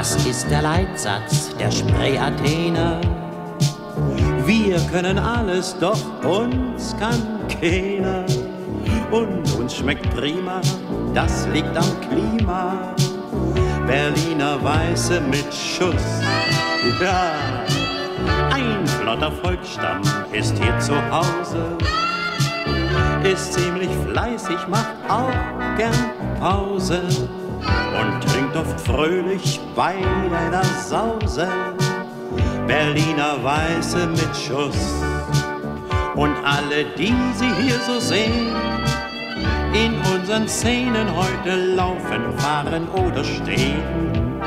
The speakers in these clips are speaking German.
Das ist der Leitsatz der Spree-Athener. Wir können alles, doch uns kann keiner. Und uns schmeckt prima, das liegt am Klima. Berliner Weiße mit Schuss, ja. Ein flotter Volksstamm ist hier zu Hause, ist ziemlich fleißig, macht auch gern Pause und trinkt oft fröhlich bei einer Sause. Berliner Weiße mit Schuss. Und alle, die Sie hier so sehen, in unseren Szenen heute laufen, fahren oder stehen,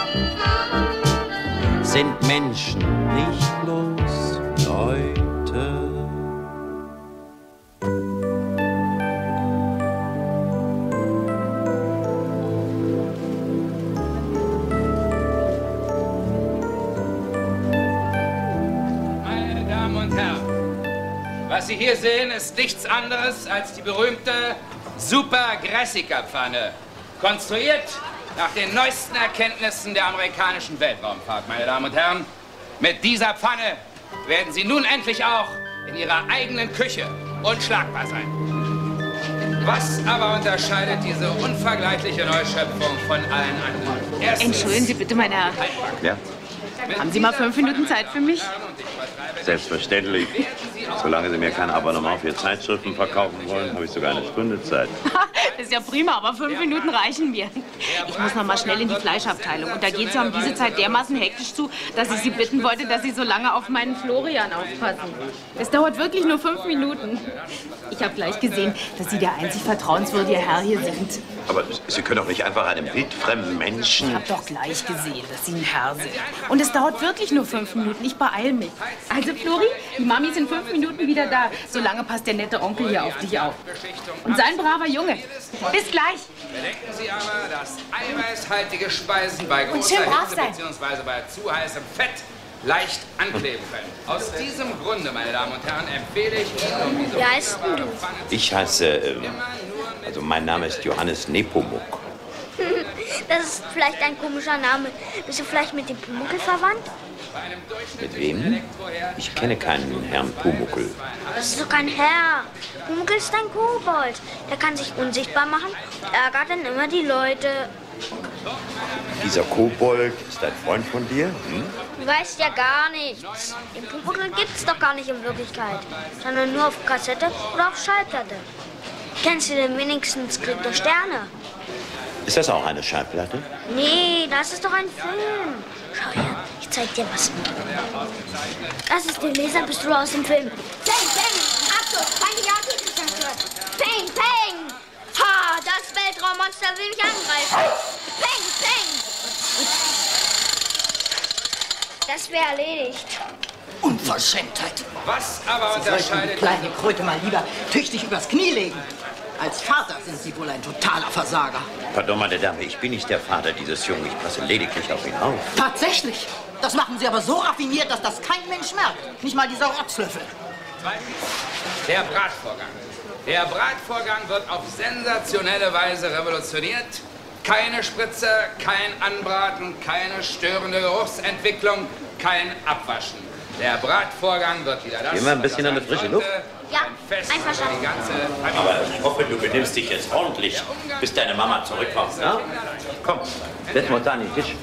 sind Menschen, nicht bloß Leute. Meine Damen und Herren, was Sie hier sehen, ist nichts anderes als die berühmte Super-Gressica-Pfanne. Konstruiert nach den neuesten Erkenntnissen der amerikanischen Weltraumfahrt, meine Damen und Herren. Mit dieser Pfanne werden Sie nun endlich auch in Ihrer eigenen Küche unschlagbar sein. Was aber unterscheidet diese unvergleichliche Neuschöpfung von allen anderen? Erstens, entschuldigen Sie bitte, meine Herren. Ja? Haben Sie mal 5 Minuten Zeit für mich? Selbstverständlich. Solange Sie mir kein Abonnement für Zeitschriften verkaufen wollen, habe ich sogar eine Stunde Zeit. Das ist ja prima, aber 5 Minuten reichen mir. Ich muss noch mal schnell in die Fleischabteilung. Und da geht es ja um diese Zeit dermaßen hektisch zu, dass ich Sie bitten wollte, dass Sie so lange auf meinen Florian aufpassen. Es dauert wirklich nur 5 Minuten. Ich habe gleich gesehen, dass Sie der einzig vertrauenswürdige Herr hier sind. Aber Sie können doch nicht einfach einem wildfremden Menschen... Ich habe doch gleich gesehen, dass Sie ein Herr sind. Und es dauert wirklich nur 5 Minuten. Ich beeil mich. Also, Flori, die Mami ist in 5 Minuten wieder da. Solange passt der nette Onkel hier auf dich auf. Und sei ein braver Junge. Bis gleich. Bedenken Sie aber, dass eiweißhaltige Speisen bei großer Hitze bzw. bei zu heißem Fett leicht ankleben können. Aus diesem Grunde, meine Damen und Herren, empfehle ich Ihnen, um diese... Wie heißt denn du? Ich heiße... also mein Name ist Johannes Nepomuk. Das ist vielleicht ein komischer Name. Bist du vielleicht mit dem Pumuckl verwandt? Mit wem? Ich kenne keinen Herrn Pumuckl. Das ist doch kein Herr. Pumuckl ist ein Kobold. Der kann sich unsichtbar machen, ärgert dann immer die Leute. Dieser Kobold ist ein Freund von dir? Hm? Du weißt ja gar nichts. Den Pumuckl gibt's doch gar nicht in Wirklichkeit, sondern nur auf Kassette oder auf Schallplatte. Kennst du denn wenigstens Krieg der Sterne? Ist das auch eine Schallplatte? Nee, das ist doch ein Film. Schau her, ich zeig dir was. Das ist die Laserpistole aus dem Film. Peng, peng, Abschuss, feindliche Raketenzerstörer. Peng, peng. Ha, das Weltraummonster will mich angreifen. Peng, peng. Das wäre erledigt. Unverschämtheit. Was aber Sie sollten die unterscheidet... kleine Kröte mal lieber tüchtig übers Knie legen. Als Vater sind Sie wohl ein totaler Versager. Pardon, meine Dame, ich bin nicht der Vater dieses Jungen. Ich passe lediglich auf ihn auf. Tatsächlich. Das machen Sie aber so raffiniert, dass das kein Mensch merkt. Nicht mal dieser Rotzlöffel. Der Bratvorgang. Der Bratvorgang wird auf sensationelle Weise revolutioniert. Keine Spritze, kein Anbraten, keine störende Geruchsentwicklung, kein Abwaschen. Der Bratvorgang wird wieder das... Immer ein bisschen an der frische Luft? Ja, einverstanden. Aber ich hoffe, du benimmst dich jetzt ordentlich, bis deine Mama zurückkommt, ja? Komm, setz mal da an den Tisch.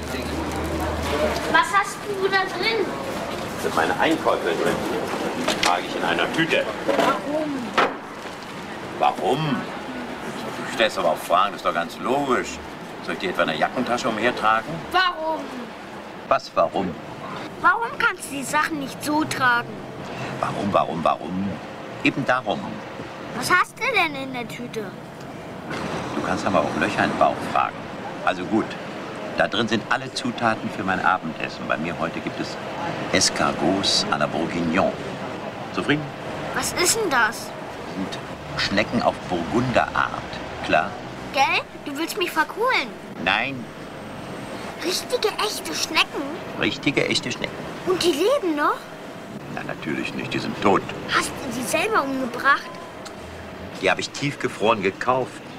Was hast du da drin? Das sind meine Einkäufe drin. Die trage ich in einer Tüte. Warum? Warum? Du stellst aber auch Fragen, das ist doch ganz logisch. Soll ich dir etwa eine Jackentasche umhertragen? Warum? Was, warum? Warum kannst du die Sachen nicht so tragen? Warum? Eben darum. Was hast du denn in der Tüte? Du kannst aber auch Löcher im Bauch fragen. Also gut, da drin sind alle Zutaten für mein Abendessen. Bei mir heute gibt es Escargots à la Bourguignon. Zufrieden? Was ist denn das? Und Schnecken auf Burgunderart, klar? Gell? Du willst mich verkohlen. Nein, Richtige, echte Schnecken? richtige, echte Schnecken. Und die leben noch? Nein, natürlich nicht, die sind tot. Hast du die selber umgebracht? Die habe ich tiefgefroren gekauft.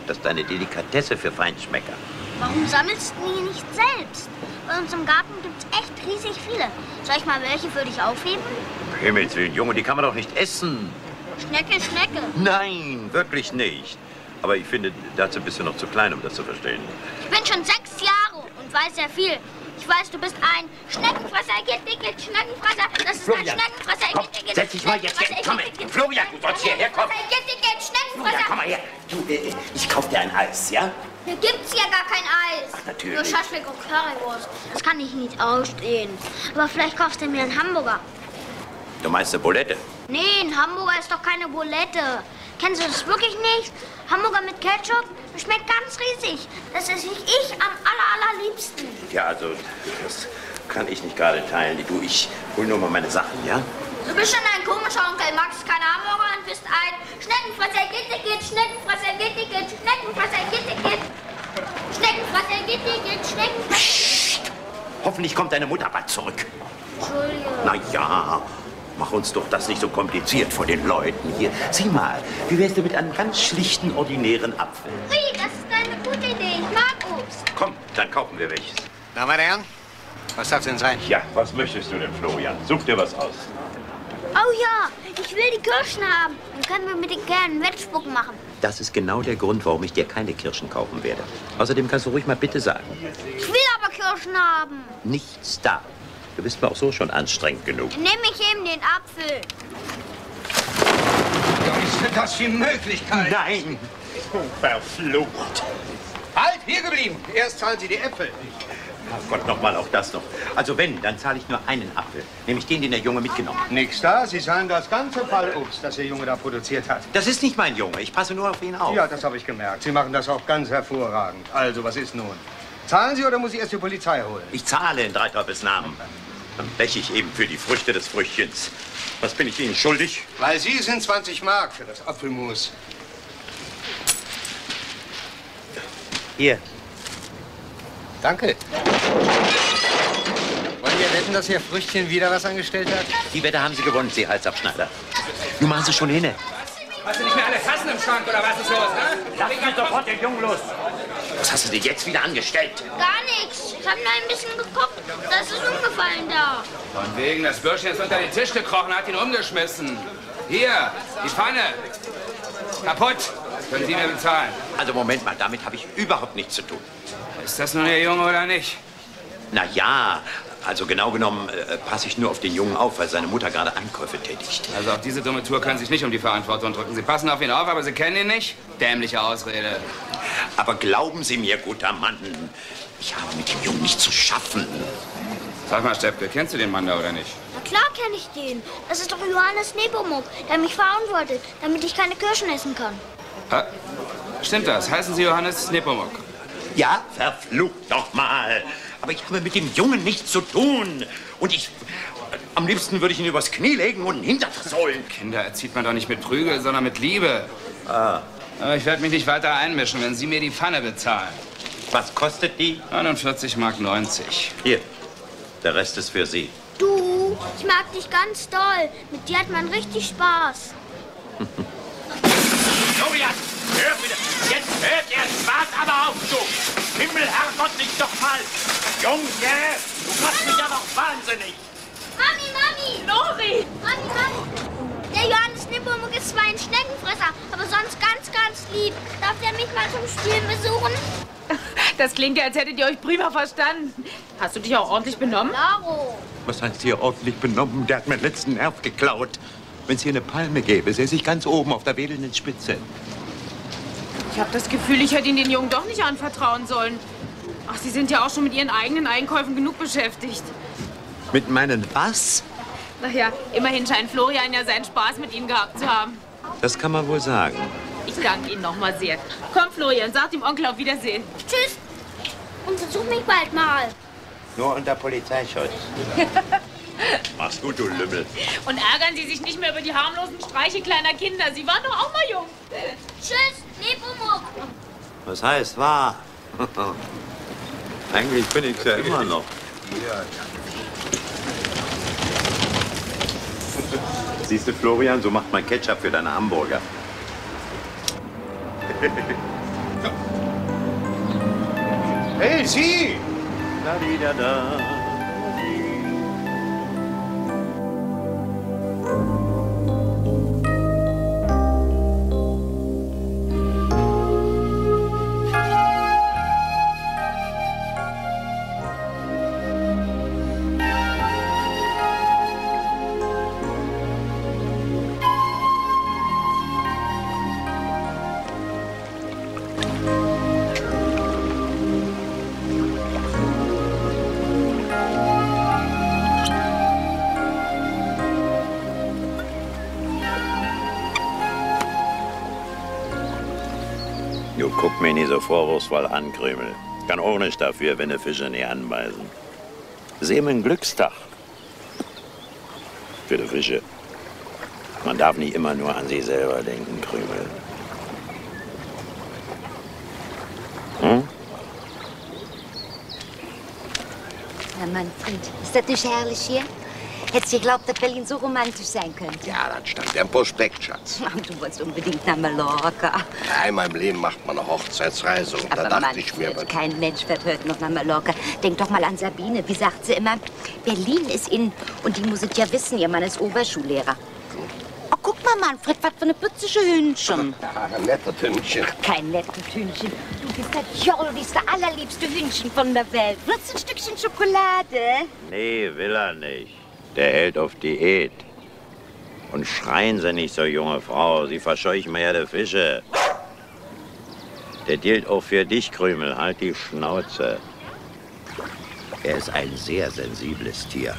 Das ist eine Delikatesse für Feinschmecker. Warum sammelst du die nicht selbst? Bei uns im Garten gibt's echt riesig viele. Soll ich mal welche für dich aufheben? Um Himmels Willen, Junge, die kann man doch nicht essen. Schnecke, Schnecke. Nein, wirklich nicht. Aber ich finde, dazu bist du noch zu klein, um das zu verstehen. Ich bin schon 6 Jahre und weiß sehr viel. Ich weiß, du bist ein Schneckenfresser, Schneckenfresser. Das ist Florian, ein Schneckenfresser, komm, setz dich mal jetzt hin. Komm, Florian, du sollst hierher kommen. Schneckenfresser. Florian, komm mal her. Du, ich kauf dir ein Eis, ja? Hier gibt's ja gar kein Eis. Ach, natürlich. Nur Schaschlik und Currywurst. Das kann ich nicht ausstehen. Aber vielleicht kaufst du mir einen Hamburger. Du meinst eine Bulette? Nee, ein Hamburger ist doch keine Bulette. Kennst du das wirklich nicht? Hamburger mit Ketchup? Das schmeckt ganz riesig. Das esse ich am allerliebsten. Ja, also, das kann ich nicht gerade teilen. Du, ich hol nur mal meine Sachen, ja? Du bist schon ein komischer Onkel. Magst keine Hamburger und bist ein Schneckenfresser, geht, Schneckenfresser, geht, Schneckenfresser, geht. Schneckenfresser, geht, Schneckenfresser. Psst. Hoffentlich kommt deine Mutter bald zurück. Entschuldige. Na ja, mach uns doch das nicht so kompliziert vor den Leuten hier. Sieh mal, wie wär's denn mit einem ganz schlichten, ordinären Apfel? Ui, das ist eine gute Idee. Ich mag Obst. Komm, dann kaufen wir welches. Na, meine Herren, was darf denn sein? Ja, was möchtest du denn, Florian? Such dir was aus. Oh ja, ich will die Kirschen haben. Dann können wir mit den Kernen Wettspucken machen. Das ist genau der Grund, warum ich dir keine Kirschen kaufen werde. Außerdem kannst du ruhig mal bitte sagen. Ich will aber Kirschen haben. Nichts da. Du bist mir auch so schon anstrengend genug. Dann nehme ich eben den Apfel. Ja, ist das die Möglichkeit? Nein! Verflucht! Halt, hier geblieben. Erst zahlen Sie die Äpfel. Ach Gott, nochmal auch das noch. Also wenn, dann zahle ich nur einen Apfel. Nämlich den der Junge mitgenommen hat. Nix da. Sie zahlen das ganze Fallobst, das der Junge da produziert hat. Das ist nicht mein Junge. Ich passe nur auf ihn auf. Ja, das habe ich gemerkt. Sie machen das auch ganz hervorragend. Also, was ist nun? Zahlen Sie oder muss ich erst die Polizei holen? Ich zahle in drei Teufels Namen. Dann bleche ich eben für die Früchte des Früchtchens. Was bin ich Ihnen schuldig? Weil Sie sind 20 Mark für das Apfelmus. Hier. Danke. Wollen wir wetten, dass Ihr Früchtchen wieder was angestellt hat? Die Wette haben Sie gewonnen, Sie Halsabschneider. Du machst es schon hin. Hast du nicht mehr alle Tassen im Schrank oder was ist los, ne? Lass mich sofort den Jungen los. Was hast du dir jetzt wieder angestellt? Gar nichts. Ich habe nur ein bisschen geguckt. Das ist umgefallen da. Von wegen, das Bürschchen ist unter den Tisch gekrochen, hat ihn umgeschmissen. Hier, die Pfanne. Kaputt. Können Sie mir bezahlen. Also Moment mal, damit habe ich überhaupt nichts zu tun. Ist das nun Ihr Junge oder nicht? Na ja, also genau genommen passe ich nur auf den Jungen auf, weil seine Mutter gerade Einkäufe tätigt. Also auf diese dumme Tour können Sie sich nicht um die Verantwortung drücken. Sie passen auf ihn auf, aber Sie kennen ihn nicht? Dämliche Ausrede. Aber glauben Sie mir, guter Mann, ich habe mit dem Jungen nichts zu schaffen. Sag mal, Steppke, kennst du den Mann da oder nicht? Na klar kenne ich den. Das ist doch Johannes Nepomuk, der mich verantwortet, damit ich keine Kirschen essen kann. Ha? Stimmt das? Heißen Sie Johannes Nepomuk? Ja, verflucht doch mal. Aber ich habe mit dem Jungen nichts zu tun. Und am liebsten würde ich ihn übers Knie legen und ihn hinterversohlen. Kinder erzieht man doch nicht mit Prügel, sondern mit Liebe. Ah. Aber ich werde mich nicht weiter einmischen, wenn Sie mir die Pfanne bezahlen. Was kostet die? 49,90 Mark. Hier, der Rest ist für Sie. Du, ich mag dich ganz doll. Mit dir hat man richtig Spaß. Florian, hör wieder. Jetzt hört der Spaß aber auf, du. Himmel, Herrgott, nicht doch mal. Junge, du machst mich ja noch wahnsinnig. Mami! Lori! Mami! Der Johannes Nepomuk ist zwar ein Schneckenfresser, aber sonst ganz lieb. Darf der mich mal zum Spielen besuchen? Das klingt ja, als hättet ihr euch prima verstanden. Hast du dich auch ordentlich benommen? Klaro. Was heißt hier ordentlich benommen? Der hat meinen letzten Nerv geklaut. Wenn es hier eine Palme gäbe, säße ich ganz oben auf der wedelnden Spitze. Ich habe das Gefühl, ich hätte ihn den Jungen doch nicht anvertrauen sollen. Ach, Sie sind ja auch schon mit Ihren eigenen Einkäufen genug beschäftigt. Mit meinen was? Ach ja, immerhin scheint Florian ja seinen Spaß mit Ihnen gehabt zu haben. Das kann man wohl sagen. Ich danke Ihnen noch mal sehr. Komm, Florian, sag dem Onkel auf Wiedersehen. Tschüss. Und besuch mich bald mal. Nur unter Polizeischutz. Mach's gut, du Lümmel. Und ärgern Sie sich nicht mehr über die harmlosen Streiche kleiner Kinder. Sie waren doch auch mal jung. Tschüss, Nepomuk. Was heißt wahr? Eigentlich bin ich's ja immer noch. Siehst du, Florian, so macht man Ketchup für deine Hamburger. Hey, Sie! Da-di-da-da. Du guck mich nicht so vorwurfsvoll an, Krümel. Kann auch nicht dafür, wenn die Fische nicht anbeißen. Das ist eben ein Glückstag. Für die Fische. Man darf nicht immer nur an sich selber denken, Krümel. Hm? Na, Manfred, ist das nicht herrlich hier? Hättest du geglaubt, dass Berlin so romantisch sein könnte? Ja, das stand im Prospekt, Schatz. Ach, du wolltest unbedingt nach Mallorca. Einmal im Leben macht man eine Hochzeitsreise und Aber da dachte Manfred, ich mir... kein Mensch fährt heute noch nach Mallorca. Denk doch mal an Sabine. Wie sagt sie immer? Berlin ist in. Und die muss es ja wissen, ihr Mann ist Oberschullehrer. Oh, guck mal, Manfred, was für eine putzige Hühnchen. Ja, ein netter Hündchen. Kein nettes Hühnchen. Du bist das jolligste, allerliebste Hühnchen von der Welt. Willst du ein Stückchen Schokolade? Nee, will er nicht. Der hält auf Diät. Und schreien Sie nicht so, junge Frau. Sie verscheuchen mir ja die Fische. Der gilt auch für dich, Krümel. Halt die Schnauze. Er ist ein sehr sensibles Tier.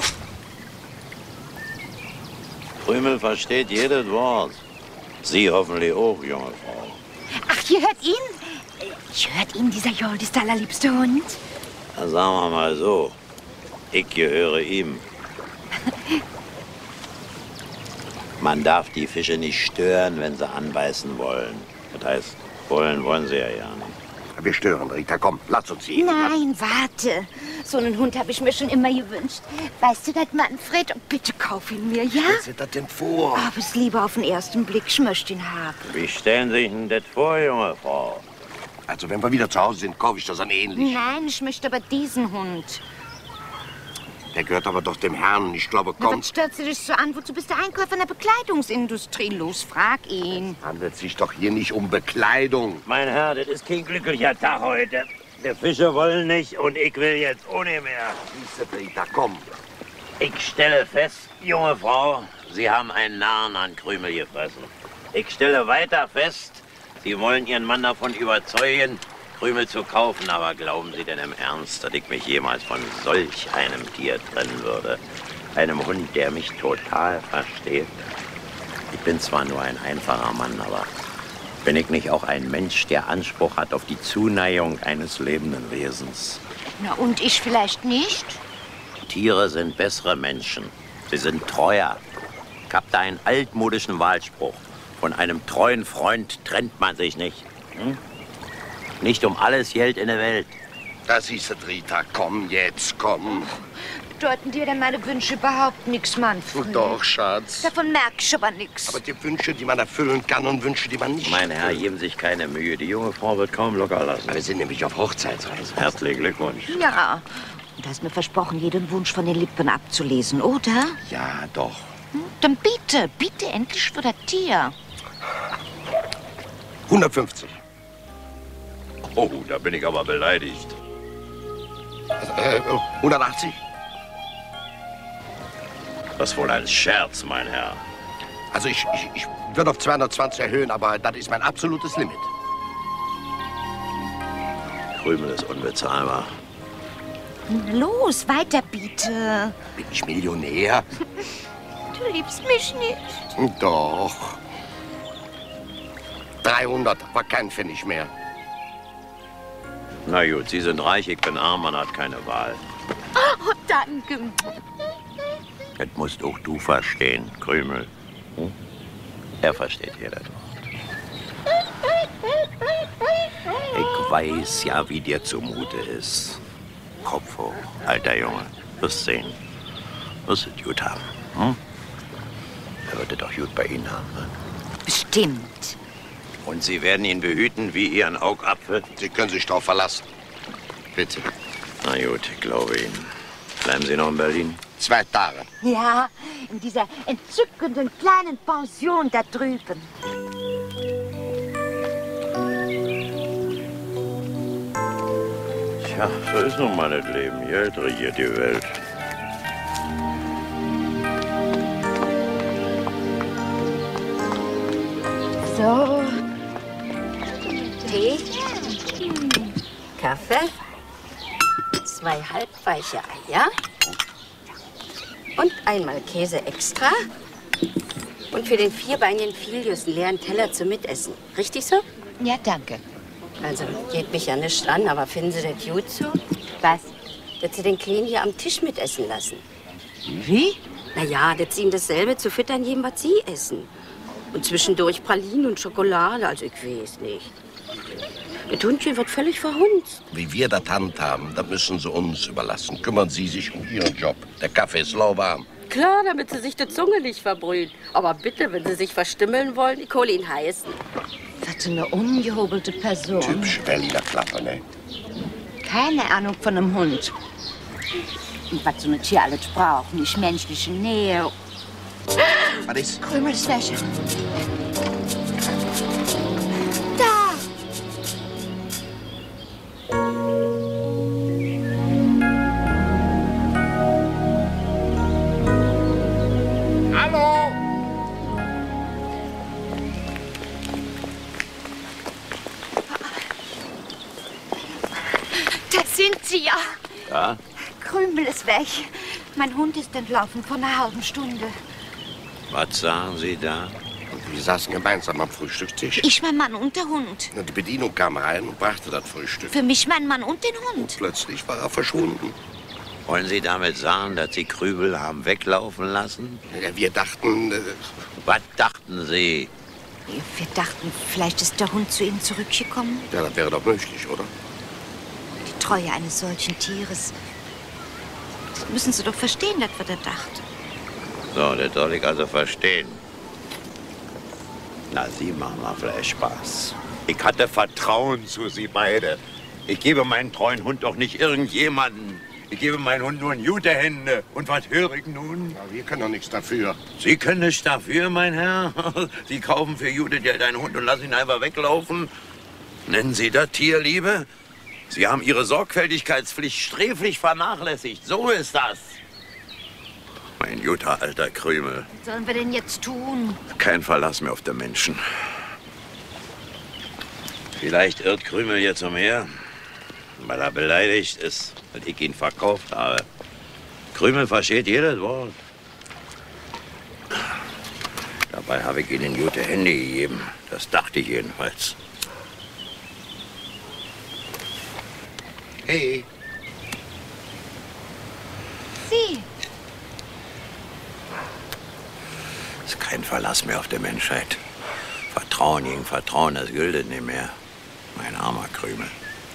Krümel versteht jedes Wort. Sie hoffentlich auch, junge Frau. Ach, ihr hört ihn? Ich hört ihn, dieser jolligste, allerliebste Hund? Dann sagen wir mal so. Ich gehöre ihm. Man darf die Fische nicht stören, wenn sie anbeißen wollen. Das heißt, wollen sie ja nicht. Wir stören, Rita. Komm, lass uns hier. Nein, warte. So einen Hund habe ich mir schon immer gewünscht. Weißt du das, Manfred? Bitte kauf ihn mir, ja? Was ist das denn vor? Oh, bis lieber auf den ersten Blick. Ich möchte ihn haben. Wie stellen Sie sich denn das vor, junge Frau? Also, wenn wir wieder zu Hause sind, kaufe ich das dann ähnlich. Nein, ich möchte aber diesen Hund. Der gehört aber doch dem Herrn. Ich glaube, Na, was kommst... stört du dich so an? Wozu bist du Einkäufer in der Bekleidungsindustrie? Los, frag ihn. Handelt sich doch hier nicht um Bekleidung. Mein Herr, das ist kein glücklicher Tag heute. Die Fische wollen nicht und ich will jetzt ohne mehr. Siehste, Rita, komm. Ich stelle fest, junge Frau, Sie haben einen Narren an Krümel gefressen. Ich stelle weiter fest, Sie wollen Ihren Mann davon überzeugen, Krümel zu kaufen, aber glauben Sie denn im Ernst, dass ich mich jemals von solch einem Tier trennen würde? Einem Hund, der mich total versteht? Ich bin zwar nur ein einfacher Mann, aber bin ich nicht auch ein Mensch, der Anspruch hat auf die Zuneigung eines lebenden Wesens? Na, und ich vielleicht nicht? Tiere sind bessere Menschen. Sie sind treuer. Ich hab da einen altmodischen Wahlspruch. Von einem treuen Freund trennt man sich nicht. Hm? Nicht um alles Geld in der Welt. Da siehst du, Rita. Komm jetzt, komm. Bedeuten dir denn meine Wünsche überhaupt nichts, Manfred? Doch, Schatz. Davon merk ich aber nichts. Aber die Wünsche, die man erfüllen kann und Wünsche, die man nicht... Mein Herr, geben sich keine Mühe. Die junge Frau wird kaum locker lassen. Wir sind nämlich auf Hochzeitsreise. Herzlichen Glückwunsch. Ja, und du hast mir versprochen, jeden Wunsch von den Lippen abzulesen, oder? Ja, doch. Dann biete endlich für das Tier. 150. Oh, da bin ich aber beleidigt. 180? Das ist wohl ein Scherz, mein Herr. Also ich würde auf 220 erhöhen, aber das ist mein absolutes Limit. Krümel ist unbezahlbar. Los, weiter biete. Bin ich Millionär? Du liebst mich nicht. Doch. 300, aber kein Pfennig mehr. Na gut, Sie sind reich, ich bin arm, man hat keine Wahl. Oh, danke. Das musst auch du verstehen, Krümel. Hm? Er versteht jedes Wort. Ich weiß ja, wie dir zumute ist. Kopf hoch, alter Junge. Wirst sehen. Wirst es gut haben. Hm? Er wird es doch gut bei Ihnen haben. Ne? Bestimmt. Und Sie werden ihn behüten wie Ihren Augapfel? Sie können sich darauf verlassen. Bitte. Na gut, ich glaube Ihnen. Bleiben Sie noch in Berlin? 2 Tage. Ja, in dieser entzückenden kleinen Pension da drüben. Tja, so ist nun mal das Leben. Geld regiert die Welt. So. Tee. Kaffee. 2 halbweiche Eier. Und einmal Käse extra. Und für den vierbeinigen Filius einen leeren Teller zum Mitessen. Richtig so? Ja, danke. Also, geht mich ja nicht an, aber finden Sie das gut so? Was? Dass Sie den Kleinen hier am Tisch mitessen lassen. Wie? Naja, dass Sie ihm dasselbe zu füttern geben, was Sie essen. Und zwischendurch Pralinen und Schokolade, also ich weiß nicht. Das Hundchen wird völlig verhunzt. Wie wir das handhaben, das müssen Sie uns überlassen. Kümmern Sie sich um Ihren Job. Der Kaffee ist lauwarm. Klar, damit Sie sich die Zunge nicht verbrühen. Aber bitte, wenn Sie sich verstümmeln wollen, ich hole ihn heißen. Was für eine ungehobelte Person. Typische Berliner Klappe, ne? Keine Ahnung von einem Hund. Und was so ein Tier alles braucht, nicht menschliche Nähe. Was ist? Krümels Wäsche. Da! Hallo! Da sind Sie ja. Ja? Krümel ist weg. Mein Hund ist entlaufen vor einer halben Stunde. Was sagen Sie da? Wir saßen gemeinsam am Frühstückstisch. Ich, mein Mann und der Hund. Die Bedienung kam rein und brachte das Frühstück. Für mich, mein Mann und den Hund. Plötzlich war er verschwunden. Wollen Sie damit sagen, dass Sie Krübel haben weglaufen lassen? Ja, wir dachten... Was dachten Sie? Wir dachten, vielleicht ist der Hund zu Ihnen zurückgekommen. Ja, das wäre doch möglich, oder? Die Treue eines solchen Tieres. Das müssen Sie doch verstehen, dass wir da dachten. So, das soll ich also verstehen. Na, Sie machen mal vielleicht Spaß. Ich hatte Vertrauen zu Sie beide. Ich gebe meinen treuen Hund doch nicht irgendjemanden. Ich gebe meinen Hund nur in gute Hände. Und was höre ich nun? Ja, wir können doch nichts dafür. Sie können nichts dafür, mein Herr. Sie kaufen für gute Geld einen Hund und lassen ihn einfach weglaufen. Nennen Sie das Tierliebe? Sie haben Ihre Sorgfältigkeitspflicht sträflich vernachlässigt. So ist das. Mein guter alter Krümel. Was sollen wir denn jetzt tun? Kein Verlass mehr auf den Menschen. Vielleicht irrt Krümel jetzt umher, weil er beleidigt ist, weil ich ihn verkauft habe. Krümel versteht jedes Wort. Dabei habe ich ihn in gute Hände gegeben. Das dachte ich jedenfalls. Hey. Sie. Es ist kein Verlass mehr auf der Menschheit. Vertrauen gegen Vertrauen, das gilt nicht mehr. Mein armer Krümel.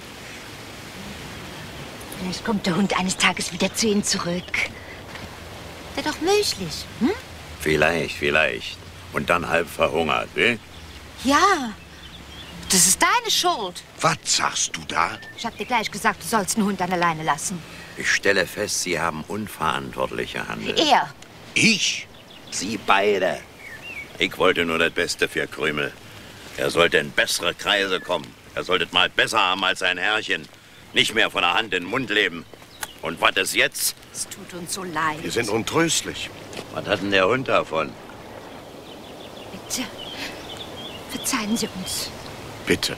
Vielleicht kommt der Hund eines Tages wieder zu Ihnen zurück. Wäre doch möglich, hm? Vielleicht. Und dann halb verhungert, eh? Ja. Das ist deine Schuld. Was sagst du da? Ich hab dir gleich gesagt, du sollst den Hund an alleine lassen. Ich stelle fest, Sie haben unverantwortlich gehandelt. Er. Ich? Sie beide. Ich wollte nur das Beste für Krümel. Er sollte in bessere Kreise kommen. Er sollte mal besser haben als sein Herrchen. Nicht mehr von der Hand in den Mund leben. Und was ist jetzt? Es tut uns so leid. Wir sind untröstlich. Was hat denn der Hund davon? Bitte, verzeihen Sie uns. Bitte.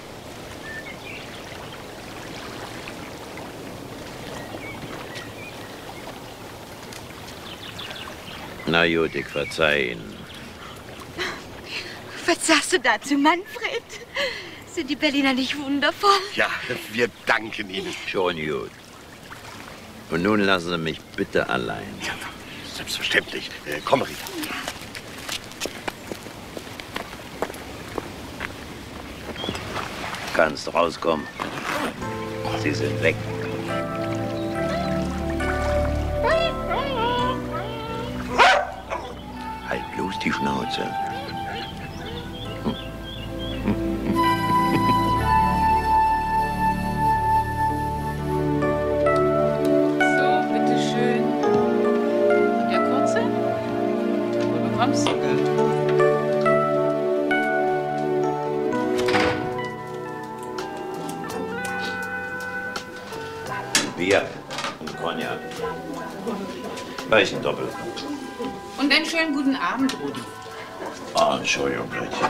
Na gut, ich verzeih Ihnen. Was sagst du dazu, Manfred? Sind die Berliner nicht wundervoll? Ja, wir danken Ihnen. Schon gut. Und nun lassen Sie mich bitte allein. Ja, selbstverständlich. Komm, Rita. Kannst rauskommen. Sie sind weg. Halt bloß die Schnauze. Bier und Cognac. Welchen Doppel? Und einen schönen guten Abend, Rudi. Oh, Entschuldigung, Gretchen.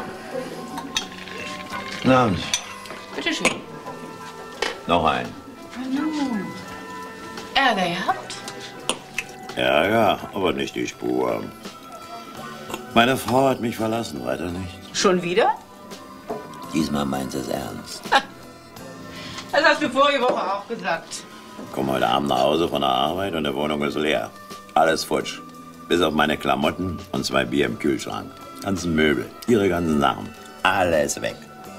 Guten Abend. Bitte schön. Noch ein. Hallo. Ärger gehabt? Ja, aber nicht die Spur. Meine Frau hat mich verlassen, weiter nicht. Schon wieder? Diesmal meint sie es ernst. Das hast du vorige Woche auch gesagt. Komm heute Abend nach Hause von der Arbeit und die Wohnung ist leer. Alles futsch. Bis auf meine Klamotten und 2 Bier im Kühlschrank. Ganzen Möbel, ihre ganzen Sachen. Alles weg.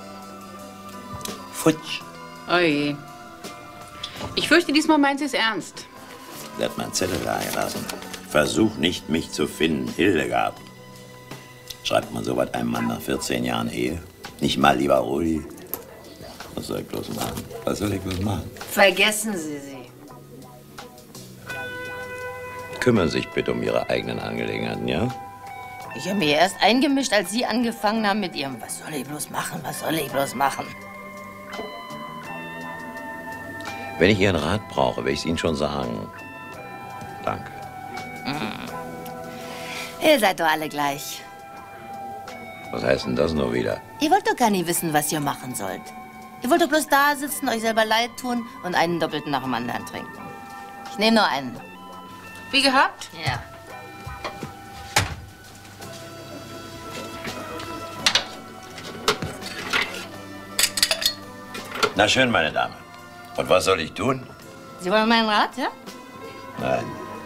Futsch. Oje. Ich fürchte, diesmal meint sie es ernst. Sie hat meinen Zettel da gelassen. Versuch nicht, mich zu finden, Hildegard. Schreibt man sowas einem Mann nach 14 Jahren Ehe? Nicht mal, lieber Rudi. Was soll ich bloß machen? Was soll ich bloß machen? Vergessen Sie sie. Kümmern Sie sich bitte um Ihre eigenen Angelegenheiten, ja? Ich habe mich erst eingemischt, als Sie angefangen haben mit Ihrem Was soll ich bloß machen, was soll ich bloß machen? Wenn ich Ihren Rat brauche, will ich es Ihnen schon sagen. Danke. Ihr seid doch alle gleich. Was heißt denn das nur wieder? Ihr wollt doch gar nicht wissen, was ihr machen sollt. Ihr wollt doch bloß da sitzen, euch selber leid tun und einen doppelten nach dem anderen trinken. Ich nehme nur einen. Wie gehabt? Ja. Na schön, meine Dame. Und was soll ich tun? Sie wollen meinen Rat, ja? Nein.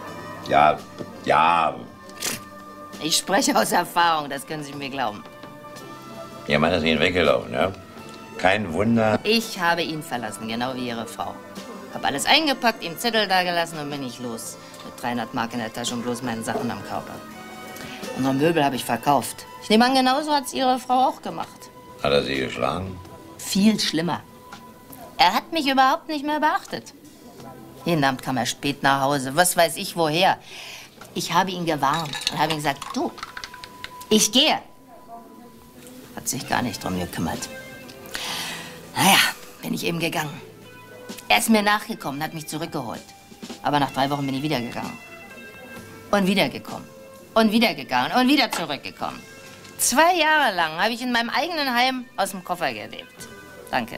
Ja. Ich spreche aus Erfahrung, das können Sie mir glauben. Ihr Mann ist Ihnen weggelaufen, ja? Kein Wunder. Ich habe ihn verlassen, genau wie Ihre Frau. Hab alles eingepackt, ihm Zettel dagelassen und bin ich los. Mit 300 Mark in der Tasche und bloß meinen Sachen am Körper. Unsere Möbel habe ich verkauft. Ich nehme an, genauso hat's Ihre Frau auch gemacht. Hat er Sie geschlagen? Viel schlimmer. Er hat mich überhaupt nicht mehr beachtet. Jeden Abend kam er spät nach Hause, was weiß ich woher. Ich habe ihn gewarnt und habe ihm gesagt, du, ich gehe. Hat sich gar nicht drum gekümmert. Naja, bin ich eben gegangen. Er ist mir nachgekommen, hat mich zurückgeholt. Aber nach 3 Wochen bin ich wieder gegangen. Und wieder gekommen. Und wieder gegangen. Und wieder zurückgekommen. 2 Jahre lang habe ich in meinem eigenen Heim aus dem Koffer gelebt. Danke.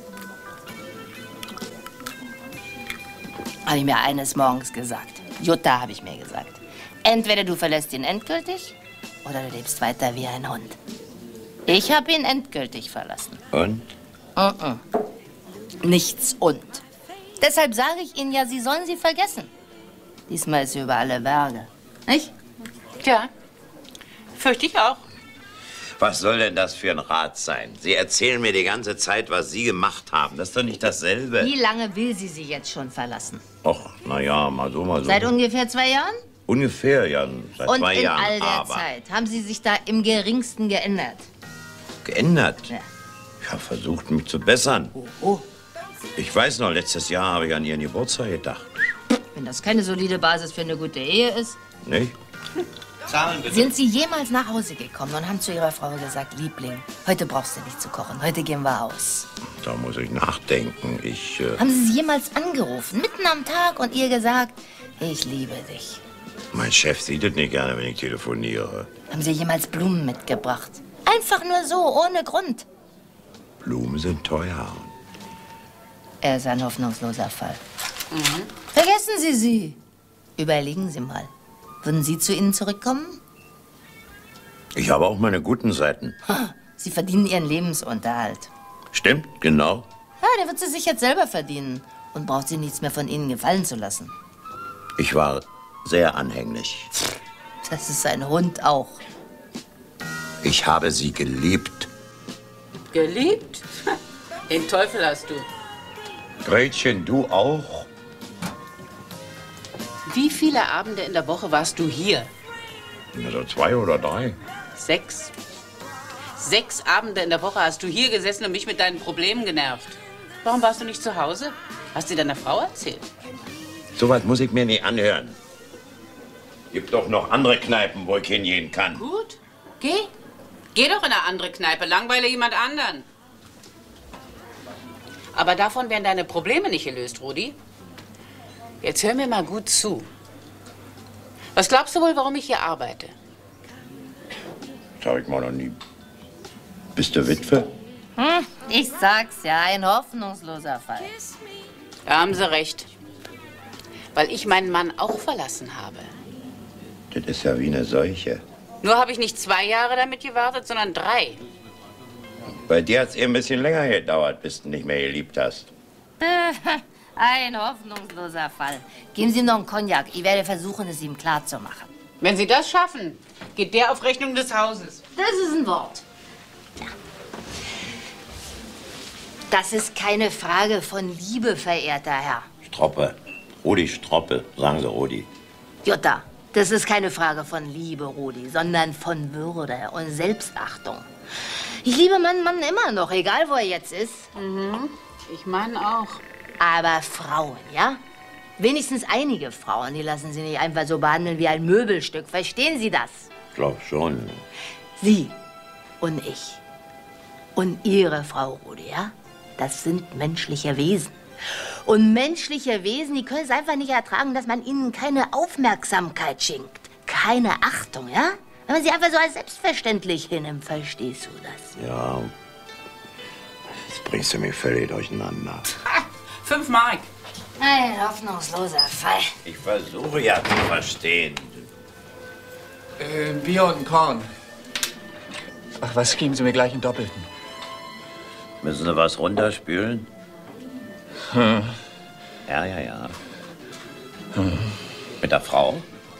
Habe ich mir eines Morgens gesagt. Jutta, habe ich mir gesagt. Entweder du verlässt ihn endgültig oder du lebst weiter wie ein Hund. Ich habe ihn endgültig verlassen. Und? Nichts und. Deshalb sage ich Ihnen ja, Sie sollen sie vergessen. Diesmal ist sie über alle Berge. Nicht? Tja, fürchte ich auch. Was soll denn das für ein Rat sein? Sie erzählen mir die ganze Zeit, was Sie gemacht haben. Das ist doch nicht dasselbe. Wie lange will sie jetzt schon verlassen? Och, na ja, mal so, mal so. Seit ungefähr 2 Jahren? Ungefähr, ja, seit 2 Jahren. Und in all der aber Zeit haben Sie sich da im Geringsten geändert? Geändert? Ja. Ich habe versucht, mich zu bessern. Oh. Ich weiß noch, letztes Jahr habe ich an Ihren Geburtstag gedacht. Wenn das keine solide Basis für eine gute Ehe ist. Nicht? Zahlen bitte. Sind Sie jemals nach Hause gekommen und haben zu Ihrer Frau gesagt, Liebling, heute brauchst du nicht zu kochen, heute gehen wir aus? Da muss ich nachdenken. Haben Sie sie jemals angerufen, mitten am Tag und ihr gesagt, ich liebe dich? Mein Chef sieht es nicht gerne, wenn ich telefoniere. Haben Sie jemals Blumen mitgebracht? Einfach nur so, ohne Grund. Blumen sind teuer. Er ist ein hoffnungsloser Fall. Vergessen Sie sie. Überlegen Sie mal. Würden Sie zu Ihnen zurückkommen? Ich habe auch meine guten Seiten. Sie verdienen Ihren Lebensunterhalt. Stimmt, genau. Ja, der wird sie sich jetzt selber verdienen und braucht sie nichts mehr von Ihnen gefallen zu lassen. Ich war sehr anhänglich. Das ist ein Hund auch. Ich habe sie geliebt. Geliebt? Den Teufel hast du. Gretchen, du auch? Wie viele Abende in der Woche warst du hier? Also 2 oder 3. 6. 6 Abende in der Woche hast du hier gesessen und mich mit deinen Problemen genervt. Warum warst du nicht zu Hause? Hast du deiner Frau erzählt? So was muss ich mir nicht anhören. Gibt doch noch andere Kneipen, wo ich hingehen kann. Gut, geh. Geh doch in eine andere Kneipe, langweile jemand anderen. Aber davon werden deine Probleme nicht gelöst, Rudi. Jetzt hör mir mal gut zu. Was glaubst du wohl, warum ich hier arbeite? Das habe ich mal noch nie. Bist du Witwe? Ich sag's ja, ein hoffnungsloser Fall. Da haben Sie recht. Weil ich meinen Mann auch verlassen habe. Das ist ja wie eine Seuche. Nur habe ich nicht 2 Jahre damit gewartet, sondern 3. Bei dir hat es ein bisschen länger gedauert, bis du nicht mehr geliebt hast. Ein hoffnungsloser Fall. Geben Sie ihm noch einen Cognac. Ich werde versuchen, es ihm klarzumachen. Wenn Sie das schaffen, geht der auf Rechnung des Hauses. Das ist ein Wort. Das ist keine Frage von Liebe, verehrter Herr. Stroppe. Rudi Stroppe. Sagen Sie Rudi. Jutta, das ist keine Frage von Liebe, Rudi, sondern von Würde und Selbstachtung. Ich liebe meinen Mann immer noch, egal wo er jetzt ist. Mhm. Ich meine auch. Aber Frauen, ja? Wenigstens einige Frauen, die lassen Sie nicht einfach so behandeln wie ein Möbelstück. Verstehen Sie das? Ich glaube schon. Sie und ich und Ihre Frau, Rudi, ja? Das sind menschliche Wesen. Und menschliche Wesen, die können es einfach nicht ertragen, dass man ihnen keine Aufmerksamkeit schenkt. Keine Achtung, ja? Wenn man sie einfach so als selbstverständlich hinnimmt, verstehst du das? Ja. Jetzt bringst du mich völlig durcheinander. 5 Mark. Ein hoffnungsloser Fall. Ich versuche ja zu verstehen. Bier und ein Korn. Ach was, geben Sie mir gleich einen Doppelten. Müssen Sie was runterspülen? Ja. Mit der Frau?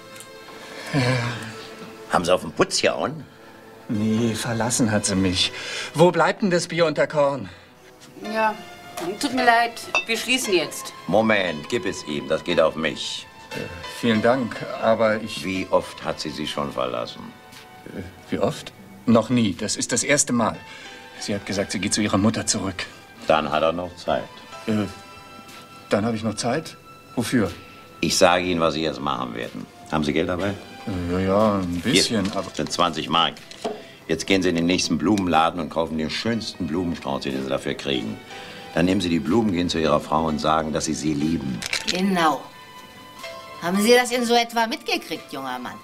Haben Sie auf den Putz gehauen? Nee, verlassen hat sie mich. Wo bleibt denn das Bier und der Korn? Ja, tut mir leid. Wir schließen jetzt. Moment, gib es ihm. Das geht auf mich. Vielen Dank, aber ich... Wie oft hat sie schon verlassen? Wie oft? Noch nie. Das ist das erste Mal. Sie hat gesagt, sie geht zu ihrer Mutter zurück. Dann hat er noch Zeit. Dann habe ich noch Zeit? Wofür? Ich sage Ihnen, was Sie jetzt machen werden. Haben Sie Geld dabei? Ja, ein bisschen, Hier, aber... Das sind 20 Mark. Jetzt gehen Sie in den nächsten Blumenladen und kaufen den schönsten Blumenstrauß, den Sie dafür kriegen. Dann nehmen Sie die Blumen, gehen zu Ihrer Frau und sagen, dass Sie sie lieben. Genau. Haben Sie das in so etwa mitgekriegt, junger Mann?